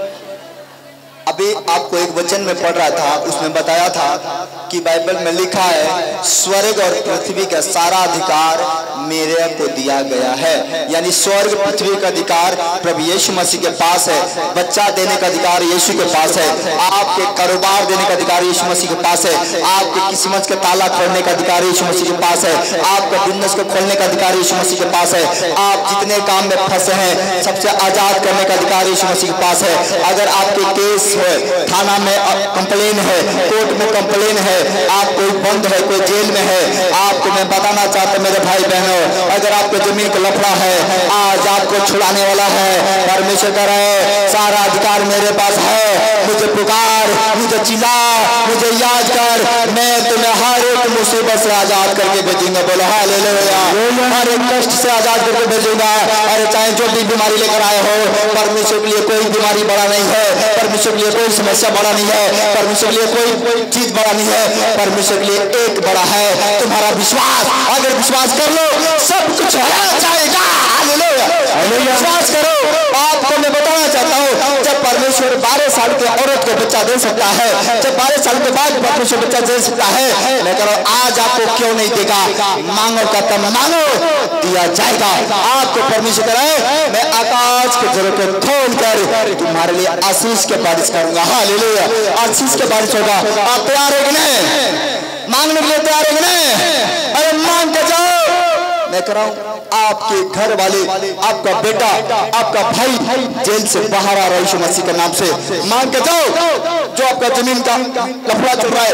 अभी आपको एक वचन में पढ़ रहा था, उसमें बताया था कि बाइबल में लिखा है स्वर्ग और पृथ्वी का सारा अधिकार मेरे को दिया गया है। यानी स्वर्ग पृथ्वी का अधिकार प्रभु यीशु मसीह के पास है। बच्चा देने का अधिकार यीशु के पास है। आपके कारोबार देने का अधिकार यीशु मसीह के पास है। आपके किस्मत का ताला खोलने का अधिकार यीशु मसीह के पास है। आपका बिजनेस को खोलने का अधिकार यीशु मसीह के पास है। आप जितने काम में फंसे हैं सबसे आजाद करने का अधिकार यीशु मसीह के पास है। अगर आपके केस है, थाना में कंप्लेन है, कोर्ट में कंप्लेन है, आप कोई बंद है, कोई जेल में है, आपको मैं बताना चाहता हूं मेरे भाई बहनों, अगर आपको जमीन का लफड़ा है आज आपको छुड़ाने वाला है परमेश्वर का है। सारा अधिकार मेरे पास है। मुझे पुकार, मुझे चिल्ला, मुझे याद कर, मैं तुम्हें हर एक मुसीबत से आजाद करके भेजूंगा। बोलो हालेलुया। हर एक कष्ट से आजाद करके भेजूंगा। अरे चाहे जो भी बीमारी लेकर आए हो, परमेश्वर के लिए कोई बीमारी बड़ा नहीं है। परमेश्वर के लिए कोई समस्या बड़ा नहीं है। परमेश्वर के लिए कोई चीज बड़ा नहीं है। परमेश्वर के लिए एक बड़ा है तुम्हारा विश्वास। अगर विश्वास कर लो सब कुछ हो जाएगा। हालेलुया। विश्वास करो। आपको मैं बताना चाहता हूँ जब परमेश्वर 12 साल के औरत को बच्चा दे सकता है, जब 12 साल के बाद परमेश्वर बच्चा दे सकता है, मैं कह रहा हूँ आज आपको क्यों नहीं देगा। मांगो का तब मांगो दिया जाएगा। आपको परमेश्वर करे मैं आकाश के जरूर को खोल कर तुम्हारे लिए आशीष के बारिश करूंगा। हालेलुया। आशीष के बारिश होगा। आप तैयार है कि नहीं? मांगने के लिए तैयार है कि नहीं? अरे मांग के जाओ। मैं कह रहा हूं आपके घर वाले, आपका बेटा, आपका भाई जेल से बाहर आ रहा है यीशु मसीह के नाम से। मांग के जाओ। जो आपका जमीन का लफड़ा चल रहा है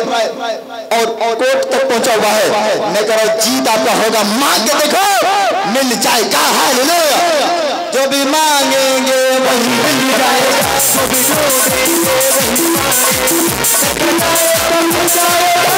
और कोर्ट तक पहुंचा हुआ है, मैं कह रहा हूं जीत आपका होगा। मांग के देखो मिल जाएगा। हालेलुया। जो भी मांगेंगे वही मिल जाएगा। जो भी ढूंढेंगे वही जाएगा।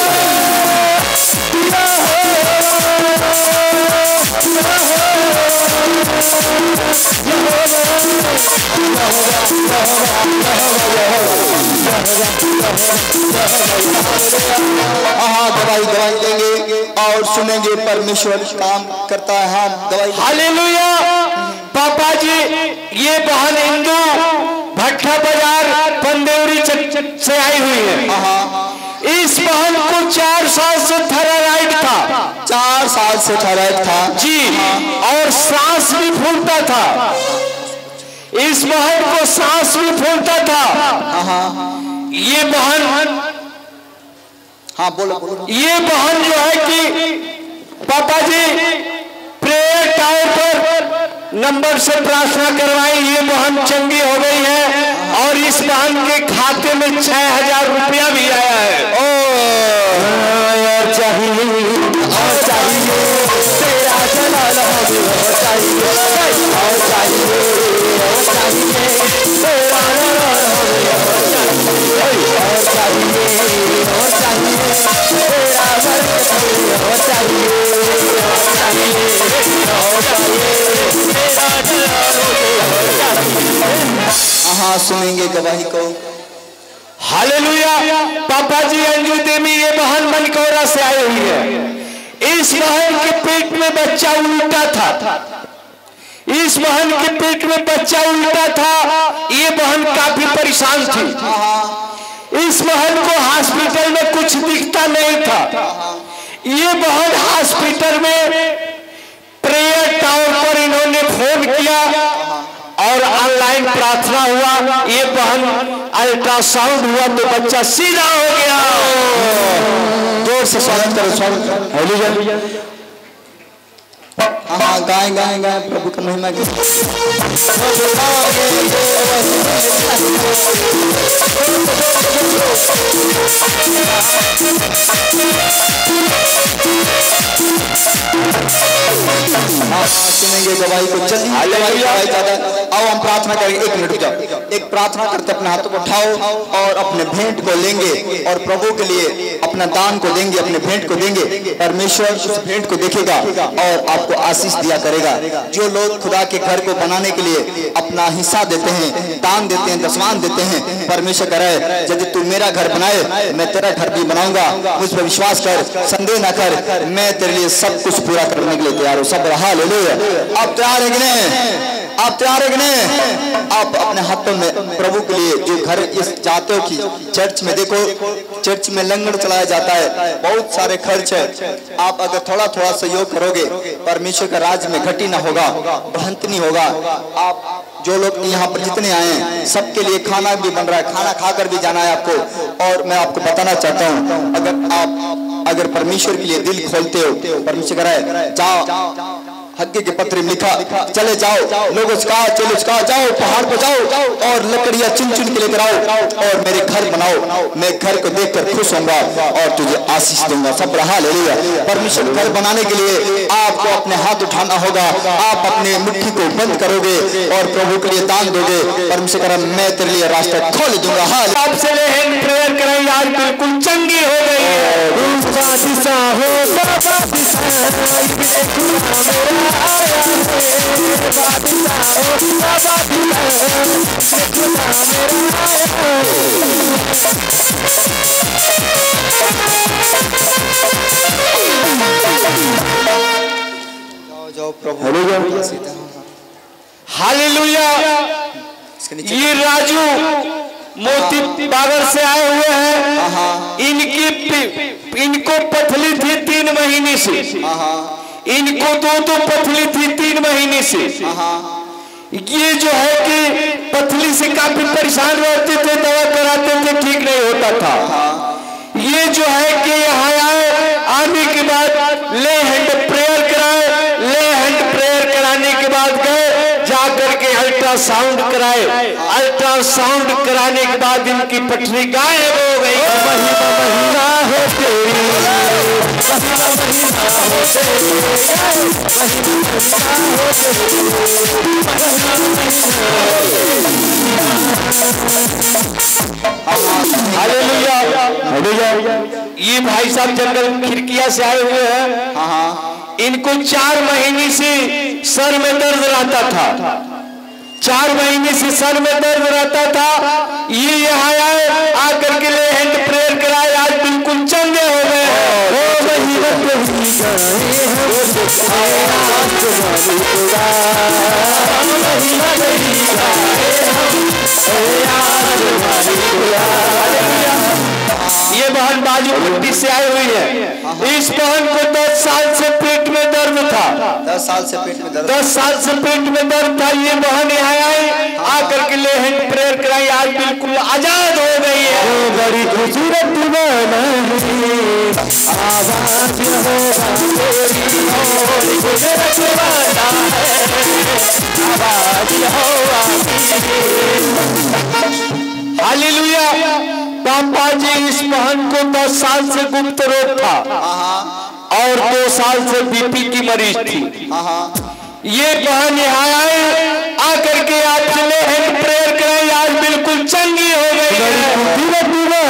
दवाई देंगे और सुनेंगे परमेश्वर काम करता है। हम दवाई। हालेलुया। पापा जी ये बहन इंदू भट्टा बाजार पंदेवरी से आई हुई है। इस बहन को 4 साल से थायराइड था। 4 साल से थायराइड था जी। और सांस भी फूलता था। इस बहन को सांस भी फूलता था। ये बहन हाँ बोलो। ये बहन जो है कि पापा जी प्रेयर टावर पर नंबर से प्रार्थना करवाई। ये बहन चंगी हो गई है और इस बहन के खाते में 6000 रुपया भी आया है। और चाहिए और चाहिए तेरा जलाल हमें और चाहिए और चाहिए और चाहिए तेरा जलाल हमें और चाहिए और चाहिए और चाहिए तेरा बरकत हमें और चाहिए और चाहिए तेरा जलाल हमें और चाहिए। हाँ सुनेंगे गवाही को। हालेलुया। पापा जी अंजू देवी ये बहन मनकौरा से आई हुई है। इस बहन के पेट में बच्चा उल्टा था। इस बहन के पेट में बच्चा उल्टा था। ये बहन काफी परेशान थी। इस बहन को हॉस्पिटल में कुछ दिखता नहीं था। ये बहन हॉस्पिटल में प्रेयर टावर पर इन्होंने फोन किया और ऑनलाइन प्रार्थना हुआ। ये बहन अल्ट्रासाउंड हुआ तो बच्चा सीधा हो गया। जोर से स्वागत करो। स्वागत हाँ गाए गाए गाए प्रभु का महिमा की। सुनेंगे गवाही को। चलिए गवाही ज्यादा। आओ हम प्रार्थना करेंगे। 1 मिनट जाओ, एक प्रार्थना करते अपने हाथों को उठाओ और अपने भेंट को लेंगे और प्रभु के लिए अपना दान को देंगे, अपने भेंट को देंगे। परमेश्वर उस भेंट को देखेगा और आपको आशीष दिया करेगा। जो लोग खुदा के घर को बनाने के लिए अपना हिस्सा देते हैं, दान देते हैं, दशमान देते हैं, परमेश्वर करे यदि तू मेरा घर बनाए मैं तेरा घर भी बनाऊंगा। मुझ पर विश्वास कर, संदेह न कर, मैं तेरे लिए सब कुछ पूरा करने के लिए तैयार हूँ। सब हालेलुया। आप तैयार है कि नहीं? आप तैयार है कि नहीं? आप अपने हाथों में प्रभु के लिए जो घर इस चाहते हो कि चर्च में देखो, चर्च में लंगर चलाया जाता है, बहुत सारे खर्च है। आप अगर थोड़ा थोड़ा सहयोग करोगे परमेश्वर का राज्य में घटी ना होगा, बढ़ंत नहीं होगा। आप जो लोग यहाँ पर जितने आए हैं सबके लिए खाना भी बन रहा है, खाना खाकर भी जाना है आपको। और मैं आपको बताना चाहता हूँ, अगर परमेश्वर के लिए दिल खोलते हो, परमेश्वर कराए जाओ हग्गे के पत्र में लिखा, चले जाओ लोगों चलो जाओ पहाड़ पर जाओ और लकड़ियां चुन चुन के लेकर आओ और मेरे घर बनाओ। मैं घर को देखकर खुश होऊंगा और तुझे आशीष दूंगा। सब रहा ले लिया। परमेश्वर घर बनाने के लिए आपको अपने हाथ उठाना होगा। आप अपने मुट्ठी को बंद करोगे और प्रभु के लिए दान दोगे। परमेश्वर करा मैं तेरे लिए रास्ता खोल दूंगा। आपसे प्रेयर करें, आज बिल्कुल चंगी हो गई है। जाओ प्रभु। हालेलुया। ये राजू मोती बागर से आए हुए हैं। इनको पथली थी 3 महीने से। इनको दो पथली थी 3 महीने से। ये जो है कि पथली से काफी परेशान रहते थे, दवा कराते थे, ठीक नहीं होता था। ये जो है कि यहाँ आने के बाद ले हैंड प्रेयर कराए। ले हैंड प्रेयर कराने के बाद गए जाकर के अल्ट्रासाउंड कराए। अल्ट्रासाउंड कराने के बाद इनकी पथरी गायब हो गई। महीना हो तेरी, ये भाई साहब जंगल खिड़किया से आए हुए हैं। इनको 4 महीने से सर में दर्द रहता था। 4 महीने से सर में दर्द रहता था। ये यहाँ आए, आकर के ले हैंड प्रेयर कराए, आज बिल्कुल चंगे हो गए। ये बहन बाजू पट्टी से आई हुई है। इस बहन को 10 साल से पेट में दर्द था। 10 साल से पेट में दर्द 10 साल से पेट में दर्द था। ये बहन यहाँ आई, आकर के ले हैंड प्रेयर कराई, आज बिल्कुल आजाद हो गई है। बड़ी खूबसूरत हालेलुया। पापा जी इस बहन को 10 साल से गुप्त रोग था और 2 साल से बीपी की मरीज थी। ये बहन यहाँ आए, आकर के आपसे ले हैंड प्रेयर कराई, आज बिल्कुल चंगी हो गई है।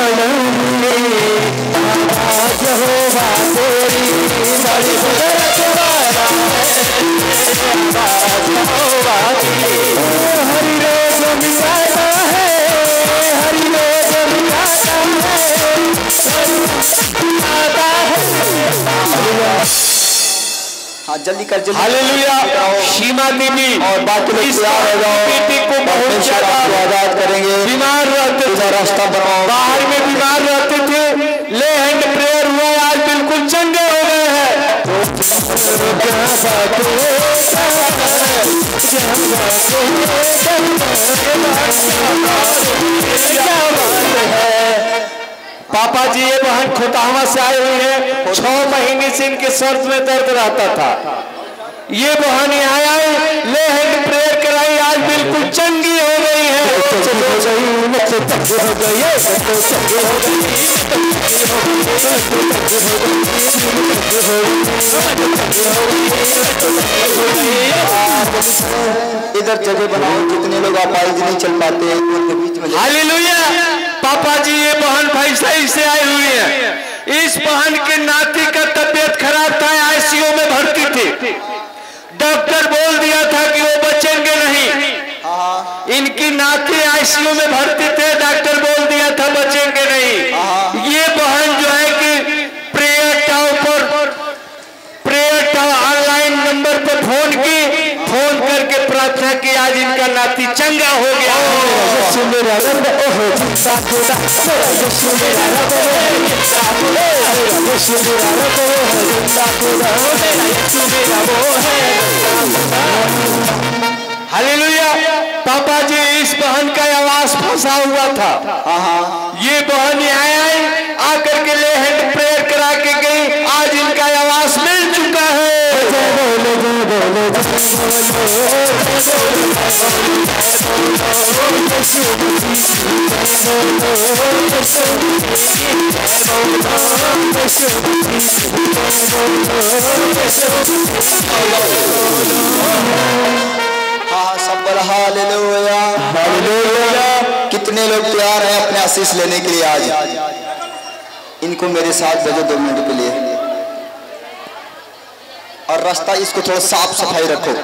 हाँ जल्दी कर जल्दी। हालेलुया। सीमा देवी और बाकी लोग तैयार हो जाओ। बेटी को बहुत ज्यादा आजाद करेंगे। बीमार रहते थे, रास्ता बनाओ। बाहर में बीमार रहते थे। ले हैंड प्रेयर हुआ, आज बिल्कुल चंगे हो गए हैं। पापा जी ये बहन खोटावा से आए हुई है। 6 महीने से इनके सर में दर्द रहता था। ये बहन यहाँ आई, ले हैंड प्रेयर कराई, आज बिल्कुल चंगी हो गई है। इधर जगह बनाओ, कितने लोग आपाइज नहीं चल पाते हैं बीच में। हालेलुया। पापा जी ये बहन भाई सही से आई हुई है। इस बहन के नाती का तबीयत खराब था, आईसीयू में भर्ती थी। डॉक्टर बोल दिया था कि वो बचेंगे नहीं। इनकी नाती आईसीयू में भर्ती थे, डॉक्टर बोल दिया था बचेंगे नहीं। ये बहन जो है कि प्रेयर टावर ऑनलाइन नंबर पर फोन करके प्रार्थना की, आज इनका नाती चंगा हो गया। हालेलुया। पापा जी इस बहन का आवाज फंसा हुआ था। ये बहन यहाँ आई, आकर के ले हैंड प्रेयर करा के गई, आज इनका आवाज मिल चुका है। हाँ सब बोला हालेलुया। कितने लोग तैयार हैं अपने आशीष लेने के लिए? आज इनको मेरे साथ भेजो 2 मिनट के लिए, और रास्ता इसको थोड़ा साफ सफाई रखो।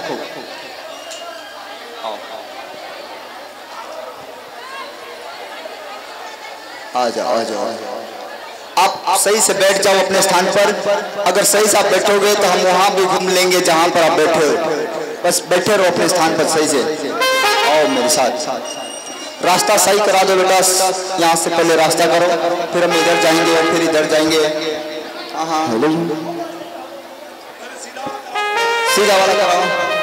आ जाओ आ जाओ। आप सही से बैठ जाओ अपने स्थान पर। अगर सही से आप बैठोगे तो हम वहां भी घूम लेंगे जहां पर आप बैठे हो। बस बैठे रहो अपने स्थान पर सही से। आओ मेरे साथ, रास्ता सही करा दो बेटा। यहाँ से पहले रास्ता करो, फिर हम इधर जाएंगे और फिर इधर जाएंगे। हाँ सीधा वाला कराओ।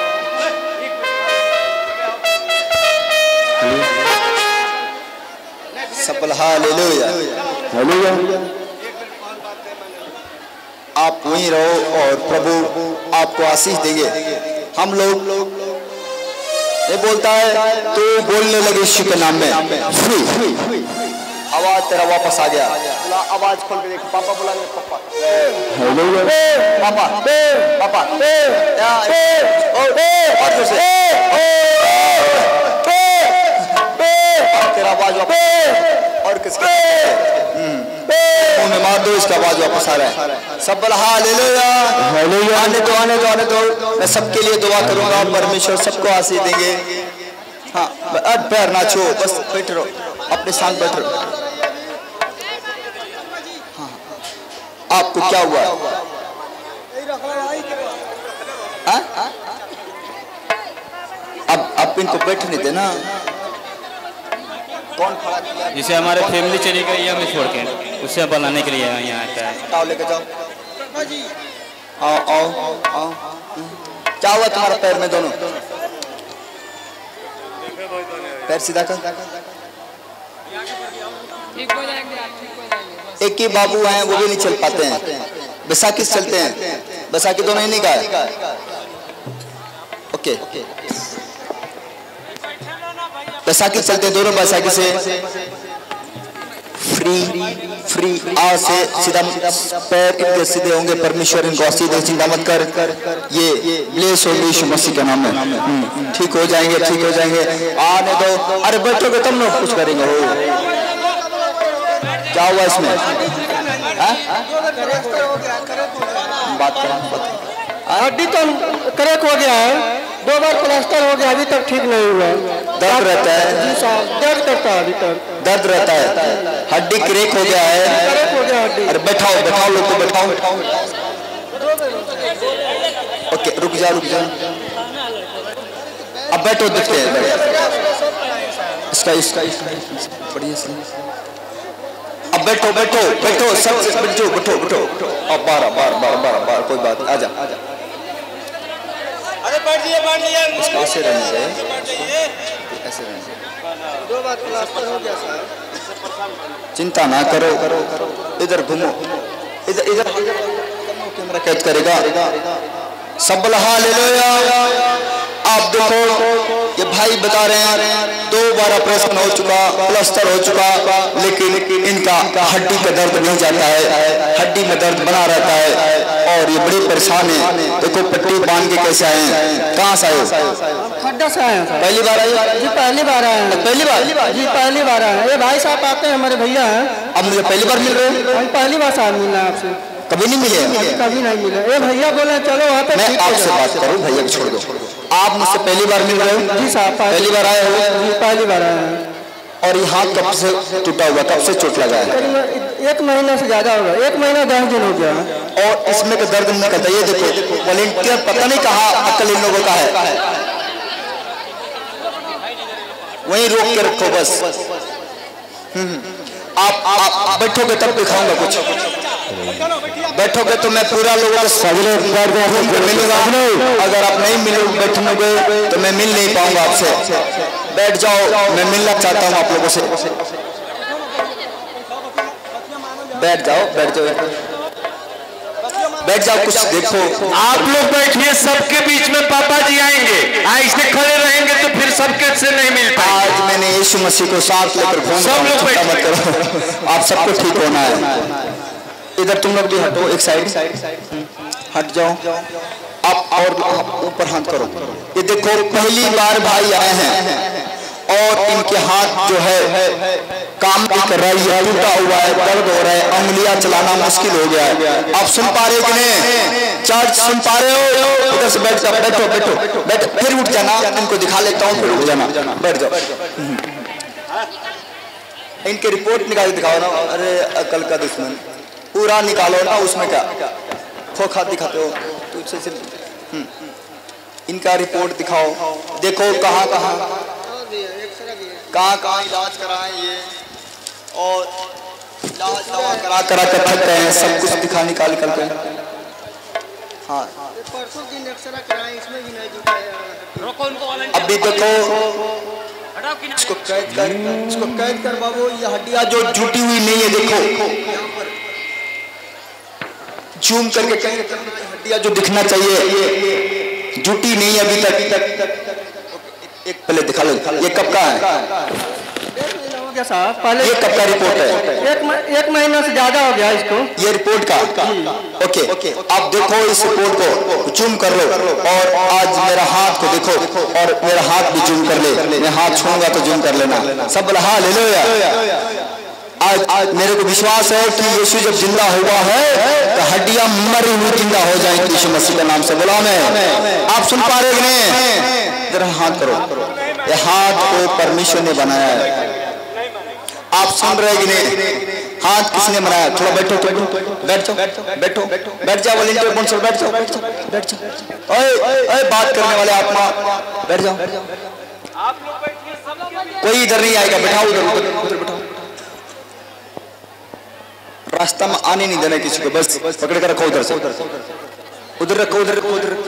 सफल हालेलुया। आप वहीं रहो और प्रभु आपको आशीष देंगे। हम लोग ये बोलता है तो बोलने लगे यीशु के नाम में। आवाज तेरा वापस आ गया। आवाज खोल के देख। पापा बुला ले। पापा पापा पापा तेरा आवाज वापस। और किसके में मार दो, इसका आवाज वापस आ रहा है। सब बोला हालेलुया। आने दो आने दो आने दो। मैं सबके लिए दुआ करूंगा, परमेश्वर सबको आशीष देंगे। हाँ पैर ना छो, बस बैठ रहो अपने साथ बैठ रहो। हाँ आपको क्या हुआ? अब इनको बैठने देना। कौन खड़ा किया? जिसे हमारे फैमिली चली गई हमें छोड़ के, उसे बनाने के लिए यहाँ आता है। आओ लेके जाओ। आओ आओ आओ। क्या हुआ तुम्हारा पैर में? दोनों पैर सीधा कर। एक ही बाबू हैं, वो भी नहीं चल पाते हैं। बैसाखी से चलते हैं। बैसाखी दोनों ही नहीं गए। ओके बैसाखी चलते दोनों। बैसाखी से फ्री आज से सीधा पैर इनके सीधे होंगे। परमेश्वर इनको आशीष दे। चिंता मत कर, ये ब्लेस हो यीशु मसीह के नाम में। ठीक हो जाएंगे, ठीक हो जाएंगे। आने दो। अरे बैठोगे तब ना कुछ करेंगे। क्या हुआ इसमें? बात करें। हड्डी तो क्रैक हो गया है, 2 बार प्लास्टर हो गया, अभी तक ठीक नहीं हुआ। दर्द रहता है? जी साहब दर्द करता है अभी तक। दर्द रहता है। हड्डी क्रैक हो गया है। क्रैक हो गया हड्डी। अरे बैठाओ बैठाओ लोग को बैठाओ। ओके रुक जा। अब बैठो, देखते हैं इसका बढ़िया। अब बैठो बैठो बैठो सब बैठो बैठो बैठो। अब बार कोई बात। आजा अरे बैठ जाइए। ऐसे रहने चाहिए, ऐसे रहने चाहिए। 2 बार प्लास्टर हो गया सर। चिंता ना करो। इधर घूमो, इधर कैद करेगा। सब बोला हालेलुया। आप देखो ये भाई बता रहे हैं 2 बार ऑपरेशन हो चुका, प्लास्टर हो चुका, लेकिन इनका हड्डी का दर्द नहीं जाता है, हड्डी में दर्द बना रहता है और ये बड़े परेशान है। देखो पट्टी बांध के कैसे आए हैं, कहाँ से आए? खड्डा से आए हैं। पहली बार आए जी? पहली बार आए हैं। पहली बार जी पहली बार आए हैं। ये भाई साहब आते हैं, हमारे भैया हैं। अब मुझे पहली बार मिल रहे हैं? पहली बार साहब मिलना है आपसे, कभी नहीं मिले? कभी नहीं मिले। ये भैया बोले चलो वहाँ पे। मैं आपसे बात करूँ, भैया को छोड़ दो। आप मुझसे पहली बार मिल रहे हो? जी साहब पहली बार आए हो? जी पहली बार आए हैं। और ये हाथ कब से टूटा हुआ, कब से चोट लगा है? 1 महीना से ज्यादा होगा, 1 महीना 10 दिन हो गया है। और इसमें का दर्द नहीं करता। ये देखो वॉलेंटियर पता नहीं कहाँ अकल इन लोगों का है, वहीं रोक के रखो बस। आप बैठोगे तब दिखाऊंगा कुछ, बैठोगे तो मैं पूरा लोगों को सवेरे मिलूंगा। अगर आप नहीं मिलोगे, बैठोगे तो मैं मिल नहीं पाऊंगा आपसे। बैठ जाओ, मैं मिलना चाहता हूँ आप लोगों से। बैठ जाओ, बैठ जाओ, बैठ जाओ, कुछ देखो। आप लोग बैठिए, सबके बीच में पापा जी आएंगे। ऐसे खड़े रहेंगे तो फिर सबके से नहीं मिल पाएगा। आज मैंने यीशु मसीह को साथ लेकर घूम रहा हूं, चिंता मत करो, आप सबको ठीक होना है। इधर तुम लोग भी हटो, एक साइड हट जाओ आप, और ऊपर हाथ करो। ये देखो पहली बार भाई आए हैं और इनके हाथ जो है काम नहीं कर रहा है, टूटा हुआ है, दर्द हो रहा है, उंगलियां चलाना मुश्किल हो गया है। आप सुन पा रहे हो कि नहीं? चर्च सुन पा रहे हो? उधर से बैठ जाओ, बैठो बैठो बैठो, फिर उठ जाना। इनको दिखा लेता हूँ, फिर उठ जाना, बैठ जाओ। इनकी रिपोर्ट निकाल के दिखाओ ना। अरे अकल का दुश्मन, पूरा निकालो ना, उसमें क्या खोखा दिखाते हो? इनका रिपोर्ट दिखाओ, देखो कहाँ कहाँ इलाज कराएं ये, और इलाज दवा करा कर थक गए हैं, सब कुछ दिखा निकाल कर। हाँ परसों दिन एक्सरा कराएं, इसमें भी नहीं जुटा है। अभी देखो इसको कैद कर बाबू। ये हड्डियां जो जुटी हुई नहीं है, देखो जूम करके कहीं हड्डियां जो दिखना चाहिए जुटी नहीं अभी तक। एक पहले दिखा लो, ये कब का है? साहब पहले ये कब का रिपोर्ट है? 1 महीना से ज्यादा हो गया इसको। ये रिपोर्ट का ओके। आप देखो इस रिपोर्ट को जूम कर लो, और आज मेरा हाथ को देखो, और मेरा हाथ भी जूम कर ले। मैं हाथ छूऊंगा तो जूम कर लेना। सब बोला हालेलुया। आज मेरे को विश्वास है कि यीशु जब जिंदा हुआ है तो हड्डियां मरी हुई जिंदा हो जाएंगी यीशु मसीह के नाम से। बोला मैं, आप सुन पा रहे हो कि नहीं? जरा हाथ करो। ये हाथ को परमेश्वर ने बनाया है, आप सुन रहे कि नहीं? हाथ किसने बनाया? थोड़ा बैठो, बैठ जाओ, बैठ जाओ, वॉलंटियर कौंसल बैठ जाओ, बैठ जाओ। ओए बात करने वाले आत्मा, बैठ जाओ। कोई इधर नहीं आएगा, बैठाओ उधर बैठाओ। रास्ता में आने नहीं देना किसी को, बस पकड़ कर रखो, उधर से उधर रखो, उधर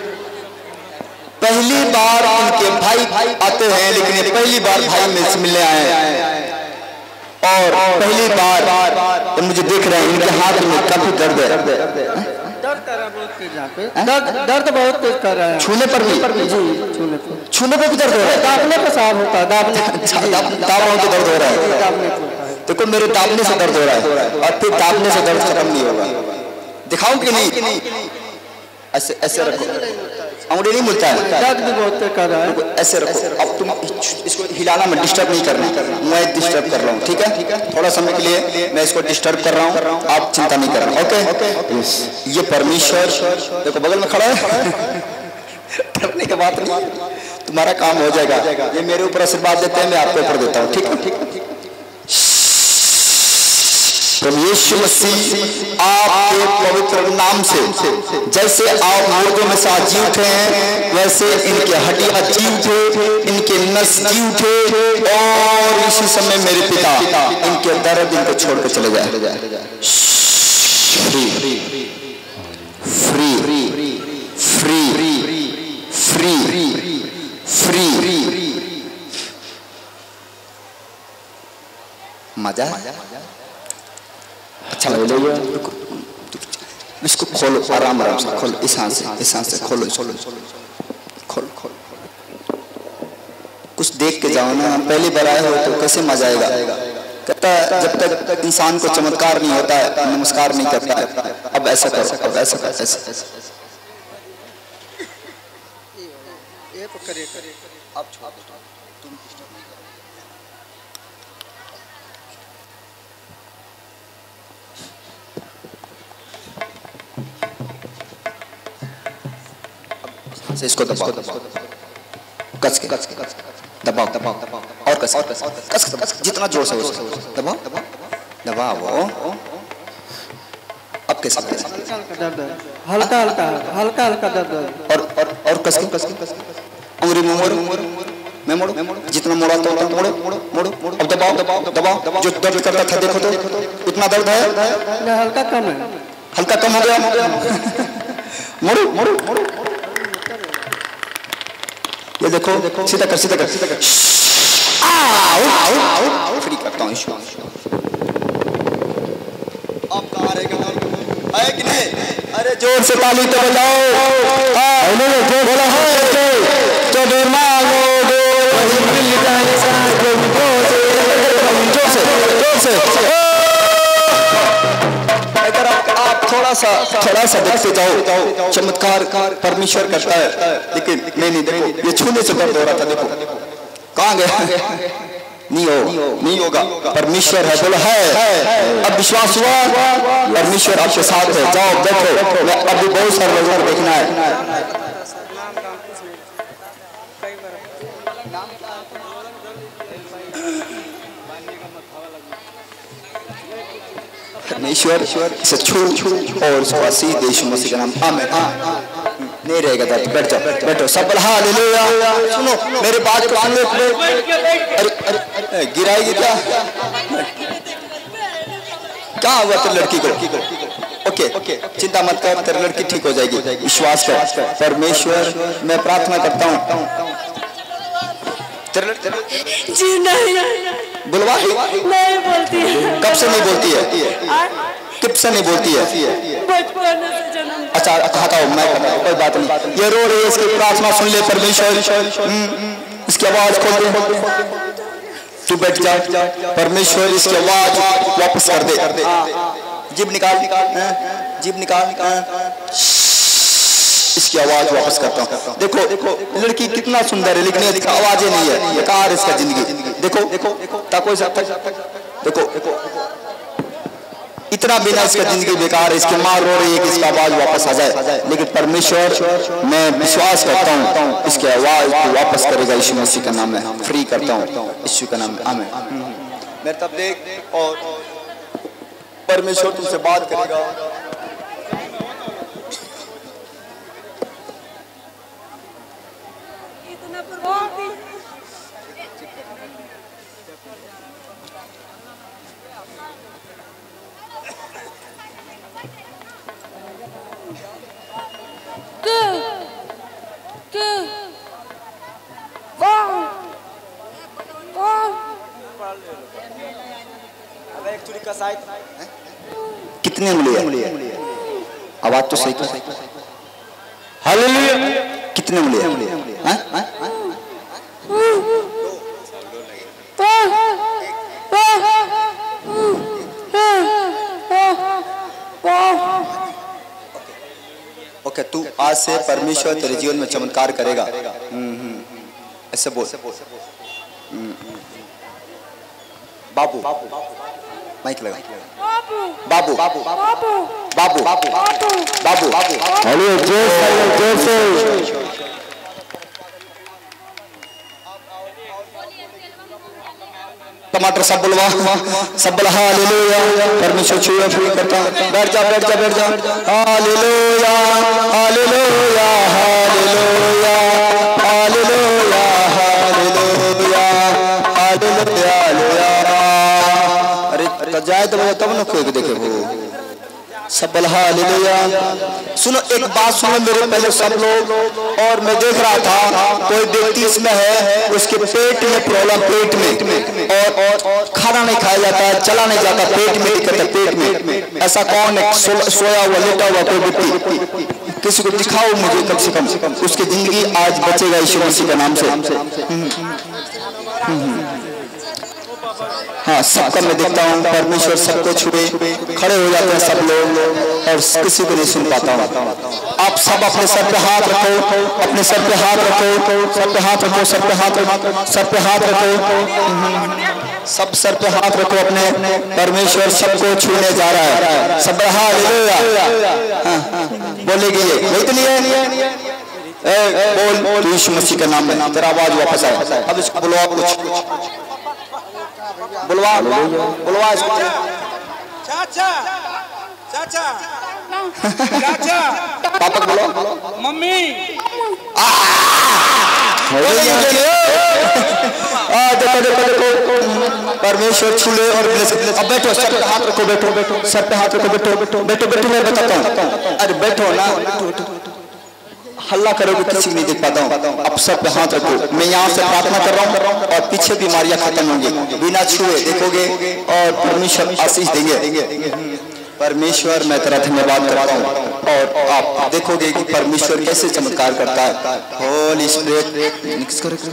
पहली बार उनके भाई आते हैं, लेकिन ये पहली बार भाई में से मिलने आए हैं, और पहली बार मुझे देख रहे हैं इनके हाथ में काफी दर्द है। दर्द कर रहा है बहुत तेज, यहाँ पे दर्द बहुत तेज कर रहा है। छूने पर भी? जी छूने पर भी दर्द हो रहा है? दाबने पे साफ होता है, दाबने तो दर्द हो रहा है। देखो मेरे दाबने से दर्द हो रहा है, और फिर दाबने से दर्द खत्म नहीं होगा। दिखाऊं कि नहीं? ऐसे रखो, अंगूठे नहीं मिलता है, दर्द भी बहुत कर रहा है। ऐसे रखो। अब तुम इसको हिलाना मत, डिस्टर्ब नहीं करना। मैं डिस्टर्ब कर रहा हूँ, ठीक है? थोड़ा समय के लिए मैं इसको डिस्टर्ब कर रहा हूँ, आप चिंता नहीं करना। ओके? ये परमेश्वर देखो बगल में खड़ा है। डरने की बात नहीं, तुम्हारा काम हो जाएगा। ये मेरे ऊपर आशीर्वाद देते हैं, मैं आपके ऊपर देता हूँ, ठीक है? यीशु मसीह आपके पवित्र नाम से जैसे आप मुर्दों में से जी उठे हैं, वैसे इनके हड्डियां जी उठे, इनके नस जी उठे, और इसी समय मेरे पिता इनके दर्द इनको छोड़ कर चले जाए। Free free free free free. मजा अच्छा लग इसको खोलो आराम आराम से खोलो, इस हाथ से खोलो, खोल खोल कुछ देख के जाओ ना। पहली बार आए हो तो कैसे मजा आएगा। कहता है जब तक इंसान को चमत्कार नहीं होता है नमस्कार नहीं करता है। अब ऐसा करो, अब ऐसा करो, ऐसे ये पकड़िए अब छोड़ दो तुम। से इसको दबाओ, कस के दबाओ और कस जितना जोर से हो दबाओ। अब कैसे हल्का हल्का दर्द और कस के उंगली में मोड़ो, जितना मोड़ा तो मोड़ो। अब दबाओ जो दर्द करता था देखो तो इतना दर्द है, हल्का कम है, हल्का कम हो गया। मोड़ो ये देखो, सीधा कर फ्री करता हूँ इसको। अब कहाँ रहेगा है कि नहीं? अरे जोर से ताली तो बजाओ, जो बोला है तो मांगोगे मिल जाएगा जोर से। अगर आप थोड़ा सा देखते जाओ, चमत्कार परमेश्वर करता है। लेकिन नहीं देखो, ये छूने से दर्द हो रहा था, देखो कहाँ गया। नहीं होगा, परमेश्वर है, बोला है। अब विश्वास हुआ परमेश्वर आपके साथ है। जाओ बैठो, मैं अभी बहुत सारे लोगों को देखना है। परमेश्वर इसे छू और इसको आशीष दे यीशु मसीह के नाम, आमीन। नहीं रहेगा दर्द, बैठो सब हालेलुया। सुनो मेरे बात को सुन लो। अरे गिराएगी क्या हुआ तेरी लड़की को? ओके चिंता मत कर, तेरी लड़की ठीक हो जाएगी, विश्वास कर। परमेश्वर मैं प्रार्थना करता हूँ जी नहीं बुलवा नहीं बोलती है। कब से नहीं बोलती है? कब से नहीं बोलती है? बचपन से जन्म। अच्छा हटाओ, मैं कोई बात नहीं। ये रो रही है, इसकी प्रार्थना सुन ले परमेश्वर, इसकी आवाज खोल दे। तू बैठ जा, परमेश्वर इसकी आवाज वापस कर दे। जीभ निकाल, जीभ निकाल, इसकी आवाज वापस करता हूँ। देखो लड़की कितना सुंदर है, लेकिन इसकी आवाजें नहीं है, बेकार इसका जिंदगी। देखो ताको देखो इतना बिना इसका जिंदगी बेकार है। इसकी माँ रो रही है कि इसका आवाज वापस आ जाए, लेकिन परमेश्वर मैं विश्वास करता हूँ इसकी आवाज को वापस करेगा यीशु मसीह का नाम में। फ्री करता हूँ यीशु का नाम में, आमीन। मैं तब देख और परमेश्वर तुमसे बात करेगा। कितने उंगली है? आवाज तो सही कर। हालेलुया। कितने उंगली है? ओके तू आज से परमेश्वर तेरे जीवन में चमत्कार करेगा। ऐसे बोल। बाबू माइक लगा। बाबू बाबू बाबू बाबू हेलो जोर से टमाटर सब बुलवा, सब बोला हालेलुया। परमेश्वर छुए फ्री करता। बैठ जा hallelujah hallelujah hallelujah hallelujah hallelujah hallelujah. अरे जाए तो तब न कोई देखे वो सब बोला हालेलुया। सुनो एक बात सुनो मेरे पहले सब लोग, और मैं देख रहा था कोई व्यक्ति इसमें है उसके पेट में प्रॉब्लम, पेट में और खाना नहीं खाया जाता, चला नहीं जाता, पेट में दिक्कत है, पेट में। ऐसा कौन है सोया हुआ लेटा हुआ कोई व्यक्ति? किसी को दिखाओ मुझे कम से कम, उसकी जिंदगी आज बचेगा यीशु मसीह के नाम से। हाँ, सबका मैं देखता हूँ परमेश्वर सबको छुए, खड़े हो जाते हैं सब लोग और किसी को नहीं सुन पाता हूँ। आप सब अपने सर पे हाथ रखो, अपने सर पे हाथ रखो, सर पे हाथ रखो, सर पे हाथ रखो, सर पे हाथ रखो, सब सर पे हाथ रखो अपने। परमेश्वर सबको छूने जा रहा है। सब हालेलुया बोलेगी ये इतनी बोल यीशु मसीह के नाम में, तेरा आवाज वापस आए। अब इसको बुलवा, कुछ बुलवा इसको। चाचा चाचा चाचा पापा बोलो, मम्मी देखो परमेश्वर छूले और अब बैठो, सर पे हाथ रखो, बैठो सर पे हाथ रखो, बैठो मैं बताता हूँ। अरे बैठो ना, हल्ला करोगे किसी नहीं देख पाता हूँ। अब सब पे हाथ रखो, मैं यहाँ से प्रार्थना कर रहा हूँ और पीछे बीमारियां खत्म होंगी, बिना छुए देखोगे और परमेश्वर आशीष देंगे। परमेश्वर मैं तेरा धन्यवाद करता हूँ और आप देखोगे कि परमेश्वर कैसे चमत्कार करता है। होली स्पिरिट,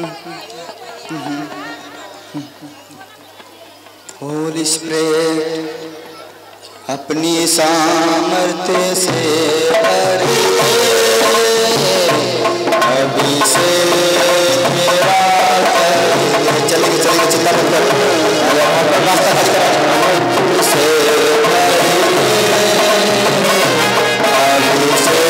होली स्पिरिट अपनी सामर्थ्य से अभी से मेरा चलेंगे चिंता मत कर, रास्ता कट कर से अभी से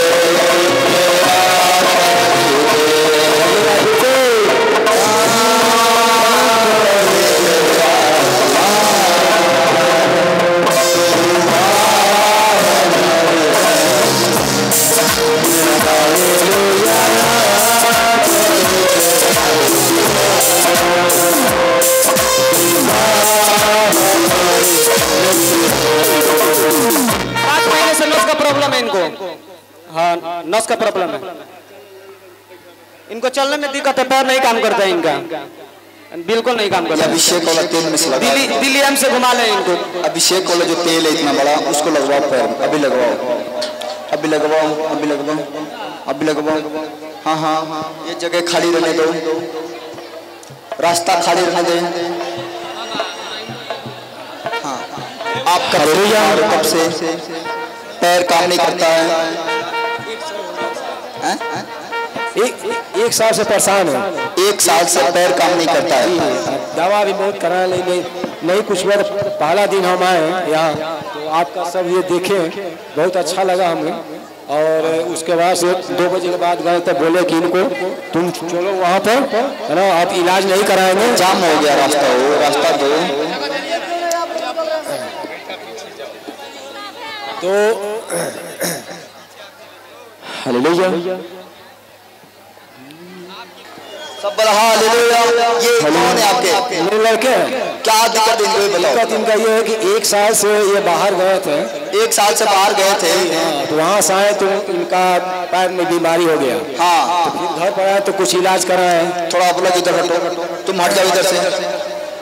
प्रॉब्लम है इनको। हाँ, नस का प्रॉब्लम है इनको, चलने में दिक्कत है, पैर नहीं काम करता है इनका, बिल्कुल नहीं काम करता। अभिषेक वाला तेल में से दिल्ली एम से घुमा ले इनको। अभिषेक वाला जो तेल है इतना बड़ा, उसको लगवाओ पैर, अभी लगवाओ, अभी लगवाओ, अभी लगवाओ, अभी लगवाओ। हाँ हाँ हाँ, ये जगह खाली रहने दो, रास्ता खाली रहने दे। हाँ, आप कब से पैर काम नहीं करता है? एक साल से परेशान है। एक साल से पैर काम नहीं करता है। दवा भी बहुत करा लेंगे, नहीं कुछ बार पहला दिन हम आए यहाँ तो आपका सब ये देखे, बहुत अच्छा लगा हमें। और उसके बाद से 2 बजे के बाद गए तो बोले कि इनको तुम चलो वहाँ पर, है ना, आप इलाज नहीं कराएंगे, जाम हो गया रास्ता, हो रास्ता दो। तो हालेलुया, सब बोला हालेलुया। ये कौन है आपके? मेरे लड़के हैं। क्या दिक्कत इनको बताओ? दिक्कत इनका ये है कि 1 साल से ये बाहर गए थे। 1 साल से बाहर गए थे, तो वहाँ से आए तो इनका पैर में बीमारी हो गया। हाँ, तो फिर घर पर आए तो कुछ इलाज कराए। थोड़ा आप लोग इधर हटो, तुम हट जाओ इधर से।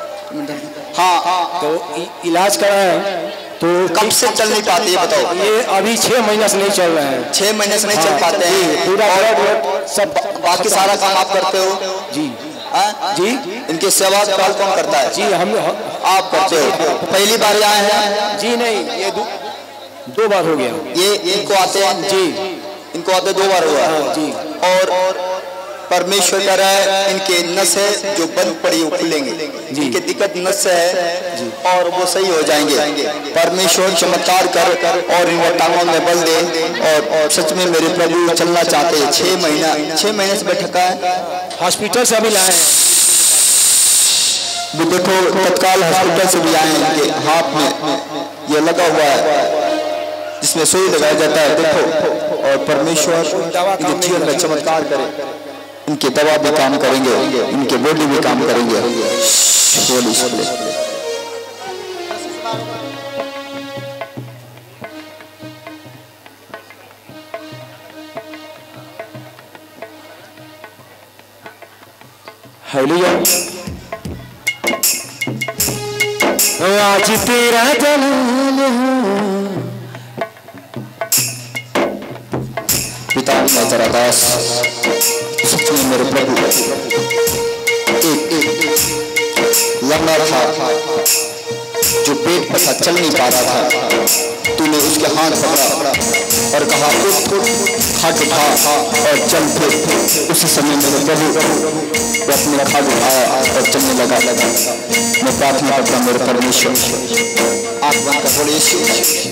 हाँ, तो इलाज कराए तो कब से चल नहीं पाते ये बताओ? ये अभी 6 महीने से नहीं चल रहे हैं। 6 महीने से नहीं चल पाते हैं। पूरा सब बाकी सारा काम आप करते हो? जी जी। इनकी सेवा कौन करता है? जी हम आप करते हो। पहली बार आए हैं? जी नहीं, ये 2 बार हो गया। ये इनको आते हैं? जी, इनको आते 2 बार हुआ जी। और परमेश्वर कह रहा है इनके नसें जो बंद पड़ी वो खुलेंगे, इनके दिक्कत नस है और वो सही हो जाएंगे। परमेश्वर चमत्कार कर और इनके टांगों में बल दे। और सच में मेरे प्रभु चलना चाहते हैं। 6 महीने से बैठका है, हॉस्पिटल से अभी लाए भी देखो, तत्काल हॉस्पिटल से भी आए। इनके हाथ में ये लगा हुआ है जिसमें सुई लगाया जाता है, देखो। और परमेश्वर इनके जीवन में चमत्कार करे, इनके दवा भी काम करेंगे, इनके बॉडी भी काम करेंगे। हालेलुया। आज तेरा जलाल हूँ। पिता मैं तेरा दास, सच में मेरे प्रभु एक लंगड़ा था जो पेट पर था, चल नहीं पा रहा था। तूने उसके हाथ पकड़ा और कहा उठ खाट उठा और चल फिर। उसी समय मेरे प्रभु अपने खाट उठाया और चलने लगा। मैं प्रार्थना करता मेरे परमेश्वर, आँख बंद कर बोले यीशु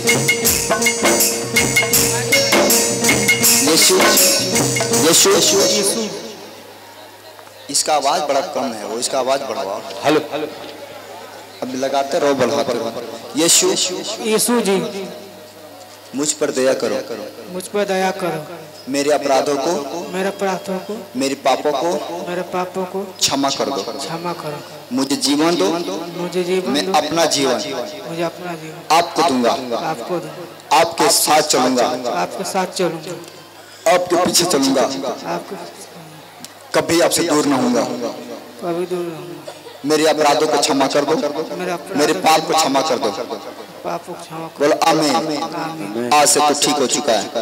यीशु यीशु यीशु। इसका आवाज बड़ा कम है, वो इसका आवाज बढ़ाओ। हेलो अब लगाते रहो, बढ़ाते रहो। यीशु यीशु जी मुझ पर दया करो, मुझ पर दया करो, मेरे अपराधों को, मेरे अपराधों को, मेरे पापों को, मेरे पापों को क्षमा कर दो। क्षमा करो, मुझे जीवन दो, मुझे जीवन मैं दो, अपना जीवन मुझे अपना जीवन आपको दूंगा, आपको दूंगा, आपके साथ चलूंगा, आपके साथ चलूंगा, आपके पीछे चलूंगा, आपके कभी आपसे दूर न होऊंगा। कभी दूर न होऊंगा। मेरे अपराधों को क्षमा कर दो, मेरे पाप को क्षमा कर दो। पापों को क्षमा करो। बोलो आमीन। आज से तो ठीक हो चुका है।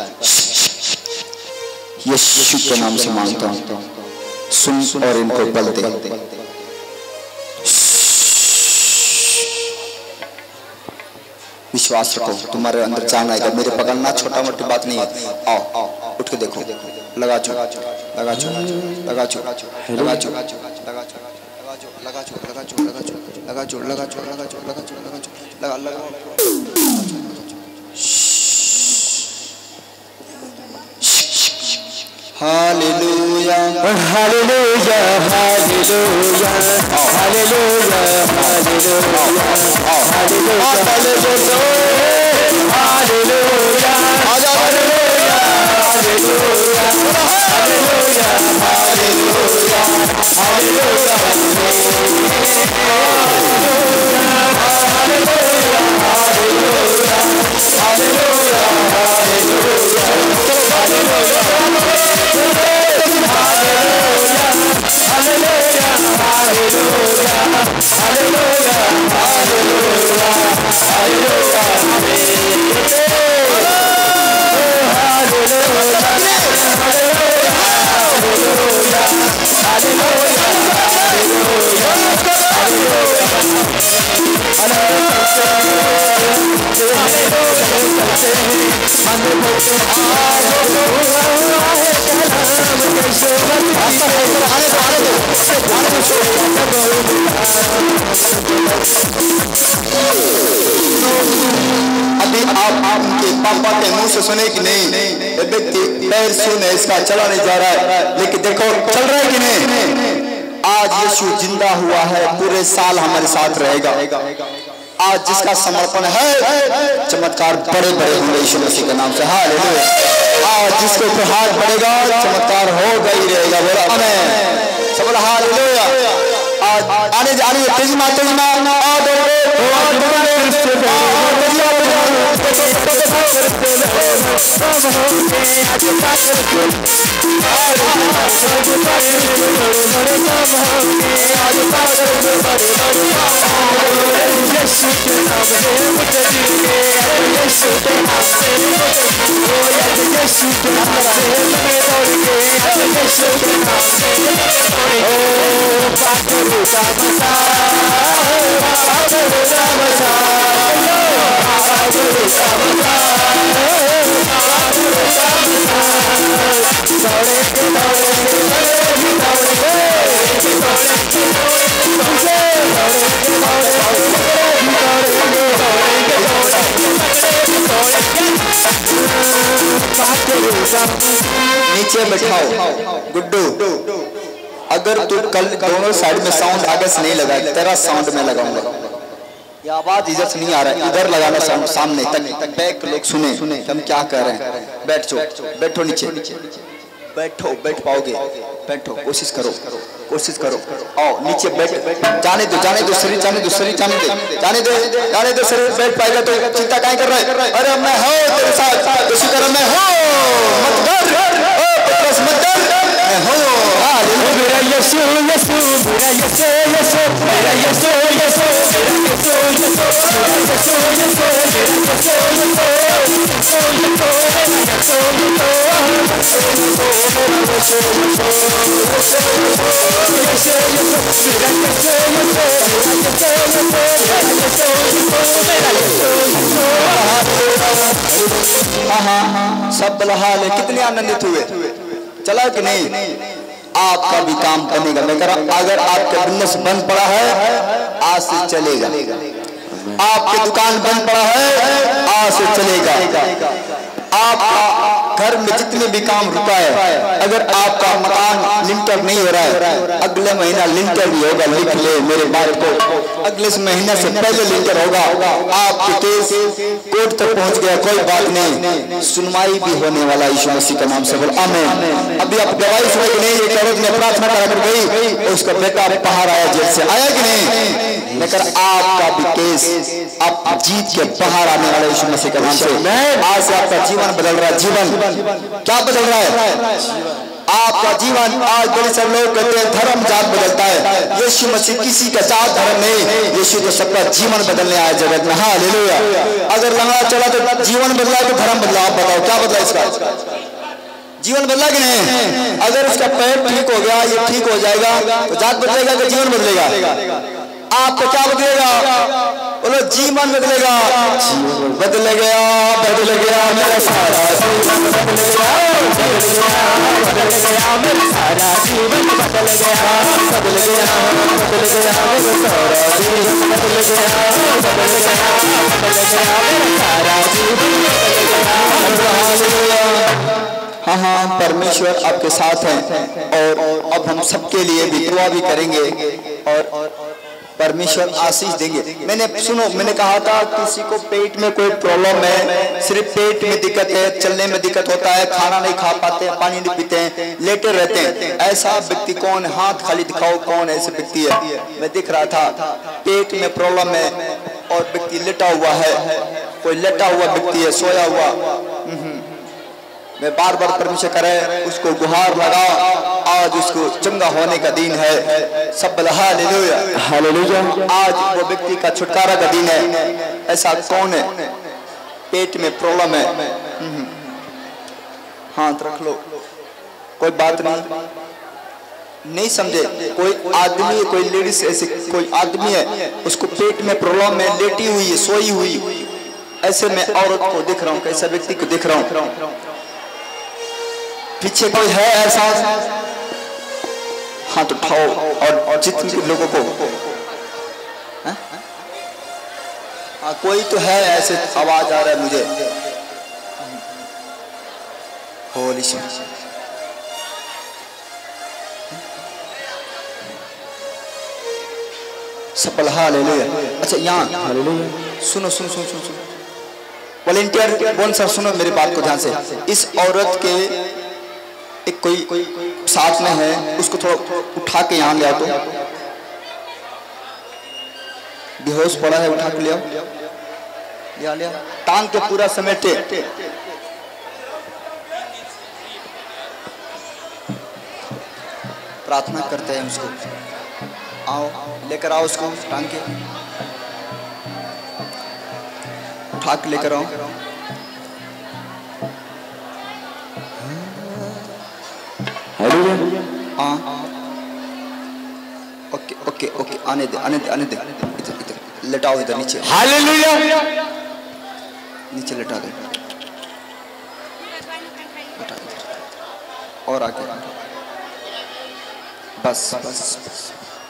यीशु के नाम से मांगता हूँ, सुन और इनको बल दे। विश्वास रखो, तुम्हारे अंदर जान आएगा। मेरे पकड़ना छोटा मोटी बात नहीं है। आओ आओ उठ के देखो, लगा चो लगा चो लगा चो लगा चो लगा चो लगा चो लगा चो लगा चो लगा चो लगा चो लगा चो लगा चो लगा चो लगा चो लगा चो लगा लगा। Hallelujah hallelujah hallelujah hallelujah hallelujah अभी आप उनके पापा के मुंह से सुने कि नहीं? ये व्यक्ति पैर सुने, इसका चला नहीं जा रहा है, लेकिन देखो चल रहा है कि नहीं? आज यीशु जिंदा हुआ है, पूरे साल हमारे साथ रहेगा। आज जिसका समर्पण है, चमत्कार बड़े बड़े होंगे यीशु मसीह के नाम से। हालेलुया। आज जिसके ऊपर हाथ पड़ेगा, चमत्कार होगा ही रहेगा। बोला आमीन। सब बोला हालेलुया। आज आने जाने तेजी मां नीचे बैठाओ गुड्डू। अगर तू कल दोनों साइड में साउंड आगे से नहीं लगा, तेरा साउंड में लगाऊंगा। ये आवाज इधर से नहीं आ रहा है, इधर लगाना साउंड सामने तक, बैक लोग सुने हम क्या कर रहे हैं। बैठो नीचे, बैठो, बैठ पाओगे, बैठो, कोशिश करो, कोशिश करो। आओ नीचे बैठ, जाने दो शरीर, जाने दो शरीर, जाने दो शरीर। बैठ पाएगा तो चिंता काहे कर रहा है? अरे मैं हूँ तेरे साथ, उसी तरह मैं हूँ, मत डर, मत डर, मैं हूँ। मेरा यीशु यीशु सब बलहाल है, कितने आनंदित हुए, चला कि नहीं? आपका भी काम बनेगा। मैं कह रहा हूं अगर आपका बिजनेस बंद पड़ा है आज से चलेगा, आपकी दुकान बंद पड़ा है आज से चलेगा, आपका घर में जितने भी काम रुका है, अगर आपका मकान लिंटर नहीं हो रहा है अगले महीना लिंटर भी होगा। लिख ले मेरे बात को, अगले महीने से पहले लिंटर होगा। आपके केस कोर्ट तक पहुंच गया, कोई बात नहीं, सुनवाई भी होने वाला यीशु मसीह के नाम से बोल आमीन। अभी आप गवाही सुने कि नहीं? एक औरत ने प्रार्थना करा कर गई, उसका बेटा बाहर आया, जेल से आया कि नहीं? लेकिन आपका भी केस आप जीत के बाहर आने वाले यीशु मसीह के नाम से। आज से आपका जीवन बदल रहा है। जीवन क्या बदल रहा है? आपका जीवन। आज बड़े सब लोग कहते हैं धर्म जात बदलता है, यीशु मसीह किसी का जात धर्म नहीं, यीशु तो सबका जीवन बदलने आया जगत में। हालेलुया। अगर लंगड़ा चला तो जीवन बदला तो धर्म बदला। आप बताओ क्या बदला? इसका जीवन बदला कि नहीं? अगर इसका पैर ठीक हो गया, ये ठीक हो जाएगा तो जात बदलेगा कि जीवन बदलेगा? आपको क्या बदलेगा? बोलो जीवन बदलेगा। बदल गया, बदल गया मेरा सारा जीवन, बदल गया, बदल गया, बदल गया मेरा सारा जीवन, बदल गया, बदल गया, बदल गया मेरा सारा जीवन, बदल गया, बदल गया, बदल गया मेरा सारा जीवन, बदल गया। हाँ हाँ, परमेश्वर आपके साथ हैं और अब हम सबके लिए भी दुआ भी करेंगे और परमेश्वर आशीष देंगे। मैंने कहा था किसी को पेट में कोई प्रॉब्लम है, सिर्फ पेट में दिक्कत है, चलने में दिक्कत होता है, खाना नहीं खा पाते, पानी नहीं पीते हैं, लेटे रहते हैं, ऐसा व्यक्ति कौन? हाथ खाली दिखाओ, कौन ऐसे व्यक्ति है? मैं दिख रहा था पेट में प्रॉब्लम है और व्यक्ति लेटा हुआ है, कोई लेटा हुआ व्यक्ति है, सोया हुआ। मैं बार बार परमेश्वर करे उसको गुहार लगा, आज उसको चंगा होने का दिन है। सब हालेलुया, हालेलुया। आज वो व्यक्ति का छुटकारा का दिन है। ऐसा कौन है पेट में प्रॉब्लम है? हाथ रख लो, कोई बात नहीं समझे। कोई आदमी, कोई लेडीज, ऐसे कोई आदमी है उसको पेट में प्रॉब्लम है, लेटी हुई है, सोई हुई, ऐसे मैं औरत को दिख रहा हूँ, कैसा व्यक्ति को दिख रहा हूँ। पीछे कोई है ऐसा? हाथ उठाओ और जितने लोगों को कोई तो है ऐसे, आवाज आ रहा है मुझे। होली सफल। हालेलुया। अच्छा यहाँ सुनो सुनो सुनो सुनो सुनो, वॉलेंटियर बोन सर सुनो मेरी बात को ध्यान से। इस औरत के एक कोई साथ में है, उसको थोड़ा उठा के यहाँ ले आओ। तो बेहोश पड़ा है, उठा के ले आओ, ले आओ, टांग के पूरा समेटे। प्रार्थना करते हैं उसको, आओ लेकर आओ उसको, टांग के उठा के लेकर आओ। हाँ ओके ओके ओके, आने दे आने दे आने दे, इधर इधर लेटाओ, इधर नीचे। हालेलुया। नीचे लेटा दे, और आगे, बस बस बस।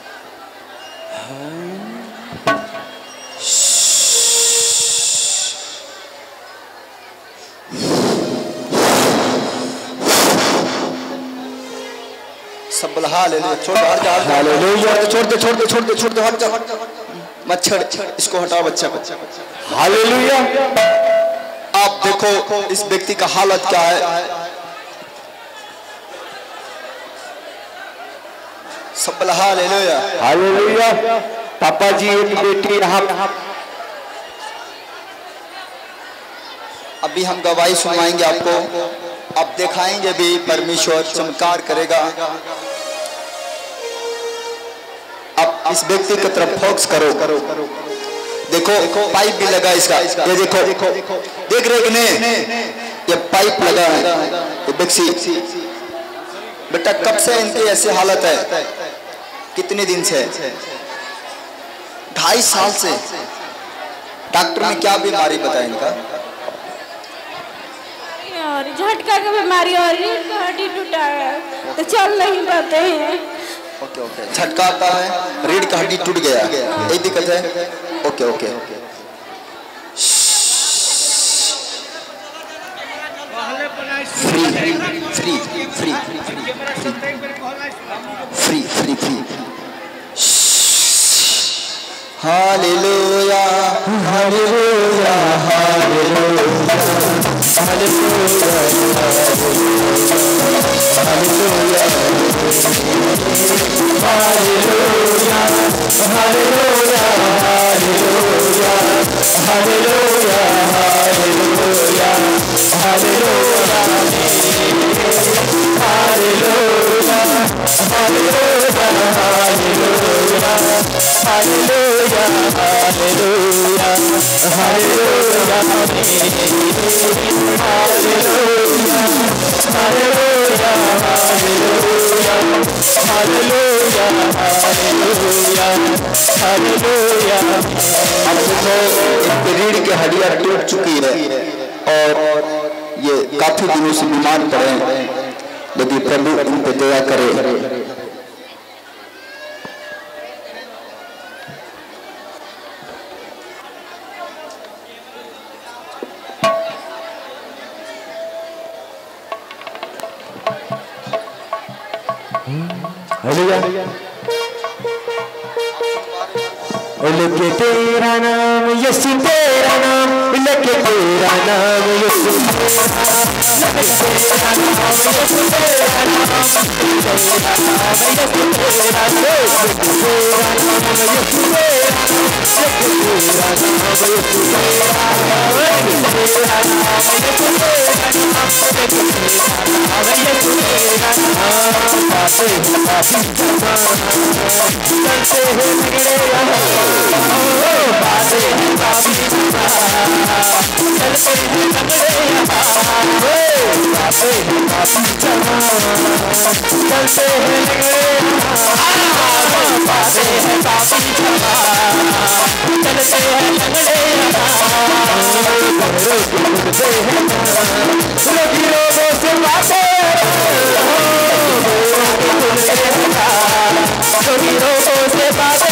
सब हालेलुया। छोड़ हट जा, हालेलुया। छोड़ दे छोड़ दे छोड़ दे छोड़ दे, हट जा मच्छर, इसको हटाओ बच्चा को। हालेलुया। आप देखो इस व्यक्ति का हालत क्या है। सब हालेलुया हालेलुया। पापा जी एक बेटी यहाँ, अभी हम गवाही सुनवाएंगे आपको, आप दिखाएंगे भी, परमेश्वर चमत्कार करेगा। आप इस व्यक्ति की तरफ फोकस करो, देखो पाइप भी लगा इसका, ये देखो देख रहे कि नहीं, ये पाइप लगा है। ये बेक्सी बेटा कब से इनकी ऐसी हालत है? कितने दिन से? 2.5 साल से। डॉक्टर ने क्या बीमारी बताया इनका? और झटका की बीमारी और रीढ़ का हड्डी टूटा है तो चल नहीं पाते हैं। ओके ओके, झटका आता है, रीढ़ का हड्डी टूट गया, यही दिक्कत है। Okay okay, free free free free free free. Hallelujah hallelujah hallelujah hallelujah hallelujah hallelujah hallelujah hallelujah hallelujah hallelujah hallelujah hallelujah hallelujah hallelujah hallelujah hallelujah hallelujah. अब देखो रीढ़ की हड्डियां टूट चुकी है और ये काफी दिनों से बीमार पड़े हैं, लेकिन प्रभु उन पे दया करे। लेके तेरा नाम यीशु, तेरा नाम लेके तेरा नाम यीशु, लेके तेरा नाम यीशु, तेरा नाम तेरा नाम यीशु, तेरा नाम लेके तेरा नाम यीशु, तेरा नाम लेके तेरा नाम यीशु, तेरा नाम लेके तेरा नाम यीशु, तेरा नाम लेके तेरा नाम यीशु, तेरा नाम पापी पापी चलते हैं बिगड़े बातें हैं पापी चलते हैं बिगड़े बातें हैं पापी चलते हैं बिगड़े बातें हैं पापी चलते हैं बिगड़े लोगों से बातें लोगों से बातें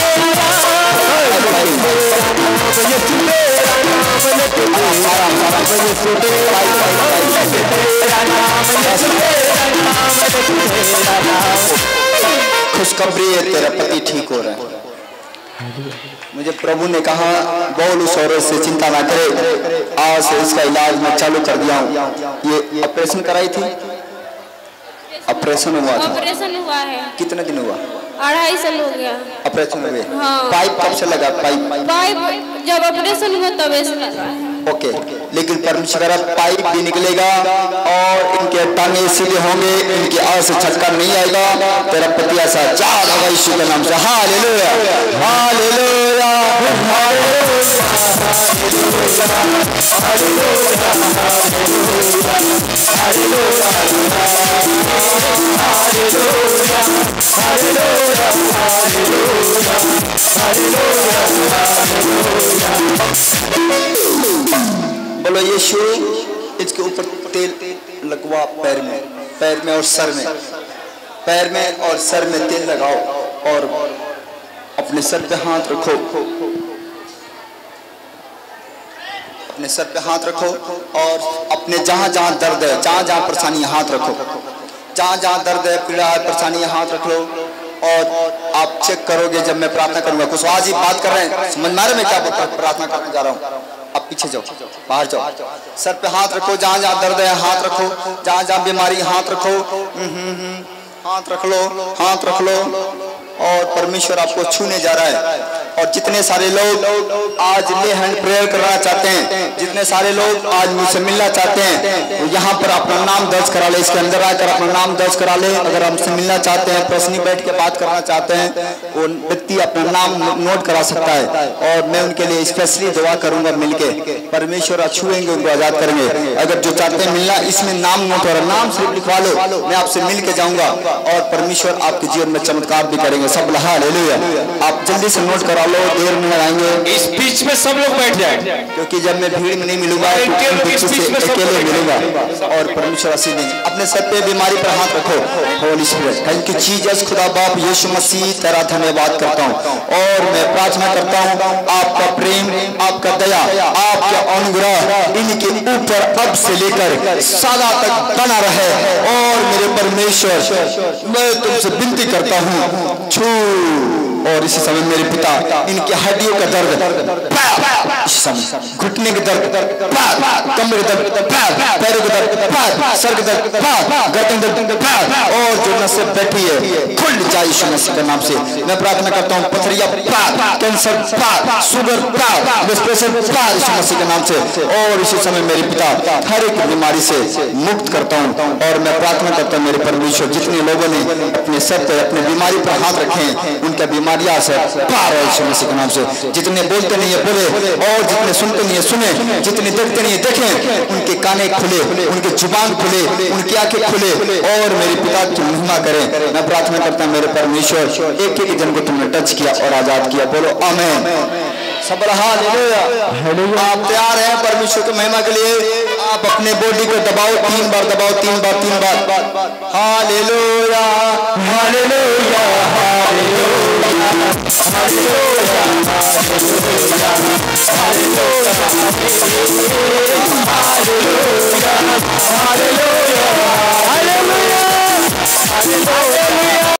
खुशखबरी है, तेरा पति ठीक हो रहा है। मुझे प्रभु ने कहा बोल उस औरत से चिंता ना करे, आज से इसका इलाज मैं चालू कर दिया हूँ। ये ऑपरेशन कराई थी? ऑपरेशन हुआ था? ऑपरेशन हुआ है। कितने दिन हुआ? 2.5 साल हो गया ऑपरेशन हुए। हाँ। पाइप कब से लगा? पाइप जब ऑपरेशन हुआ तब से लगा है। ओके, लेकिन परमेश्वर पाइप भी निकलेगा और इनके टांगे सीधे होंगे, इनकी आवाज से झटका नहीं आएगा। तेरा पति ऐसा जाग होगा यीशु के नाम से। हालेलुया हालेलुया बोलो यीशु। इसके ऊपर तेल लगवा, पैर में और सर में, पैर में और सर में तेल लगाओ और अपने सर पे हाथ रखो, अपने सर पे हाथ रखो और अपने जहां जहां दर्द है, जहां जहां परेशानी है हाथ रखो, जहां जहां दर्द है, पीड़ा है, परेशानी है हाथ रख लो और आप चेक करोगे जब मैं प्रार्थना करूंगा। कुछ आज ही बात कर रहे हैं, समझ मारे मैं क्या प्रार्थना करने जा रहा हूँ। आप पीछे जाओ, बाहर जाओ, सर पे हाथ रखो, जहां जहां दर्द है हाथ रखो, जहां जहां बीमारी हाथ रखो, हाथ रख लो, हाथ रख लो और परमेश्वर आपको छूने जा रहा है। और जितने सारे लोग आज ले हैंड प्रेयर करना चाहते हैं, जितने सारे लोग आज मुझसे मिलना चाहते हैं, वो यहाँ पर अपना नाम दर्ज करा ले, इसके अंदर आकर अपना नाम दर्ज करा ले। अगर हमसे मिलना चाहते हैं, पर्सनली बैठ के बात करना चाहते हैं, वो व्यक्ति अपना नाम नोट करा सकता है और मैं उनके लिए स्पेशली दुआ करूंगा मिलके। परमेश्वर छुएंगे, उनको आजाद करेंगे। अगर जो चाहते हैं मिलना, इसमें नाम नोट हो रहा, नाम सिर्फ लिखवा लो, मैं आपसे मिल के जाऊंगा और परमेश्वर आपके जीवन में चमत्कार भी करेंगे। सब हालेलुया। आप जल्दी से नोट करा लो, देर में लगाएंगे। इस बीच में सब लोग बैठ जाए, क्योंकि जब मैं भीड़ में नहीं मिलूंगा, अकेले मिलूंगा और परमेश्वर आशीष देंगे। अपने सर पे बीमारी पर हाथ रखो। Holy spirit, thank you Jesus, खुदा बाप यीशु मसीह तेरा धन्यवाद करता हूँ और मैं प्रार्थना करता हूँ आपका प्रेम, आपका दया, आपका अनुग्रह इनके ऊपर अब से लेकर सदा तक बना रहे। और मेरे परमेश्वर, मैं तुमसे विनती करता हूँ, छू। और इसी समय मेरे पिता, इनकी हड्डियों का दर्द, इस समय घुटने के दर्द, कमर के दर्द, पैरों के दर्द, सर के दर्द, गर्दन दर्द, और जो नसें बैठी है खुल जाए यीशु मसीह के नाम से। मैं प्रार्थना करता हूँ, पथरिया, cancer, sugar, pressure, Yeshu Masih के नाम से। और इसी समय मेरे पिता हर एक बीमारी से मुक्त करता हूँ और मैं प्रार्थना करता हूँ मेरे परमेश्वर, जितने लोगों ने अपने सर पर अपने बीमारी पर हाथ रखे हैं, उनका बीमारियां से पार हो यीशु मसीह के नाम से। जितने बोलते नहीं है बोले, और जितने सुनते नहीं है सुने, जितने देखते नहीं है देखें, उनके काने खुले, उनके जुबान खुले, उनकी आंखें खुले और मेरे पिता की महिमा करें। मैं प्रार्थना करता हूँ मेरे परमेश्वर, एक एक जन को तुमने टच किया और आजाद किया। बोलो आमीन। सब हालेलुया। आप तैयार हैं परमेश्वर की महिमा के लिए? आप अपने बॉडी को दबाओ, 3 बार दबाओ, 3 बार, 3 बार। Hallelujah, hallelujah, hallelujah, hallelujah, hallelujah, hallelujah, hallelujah, hallelujah.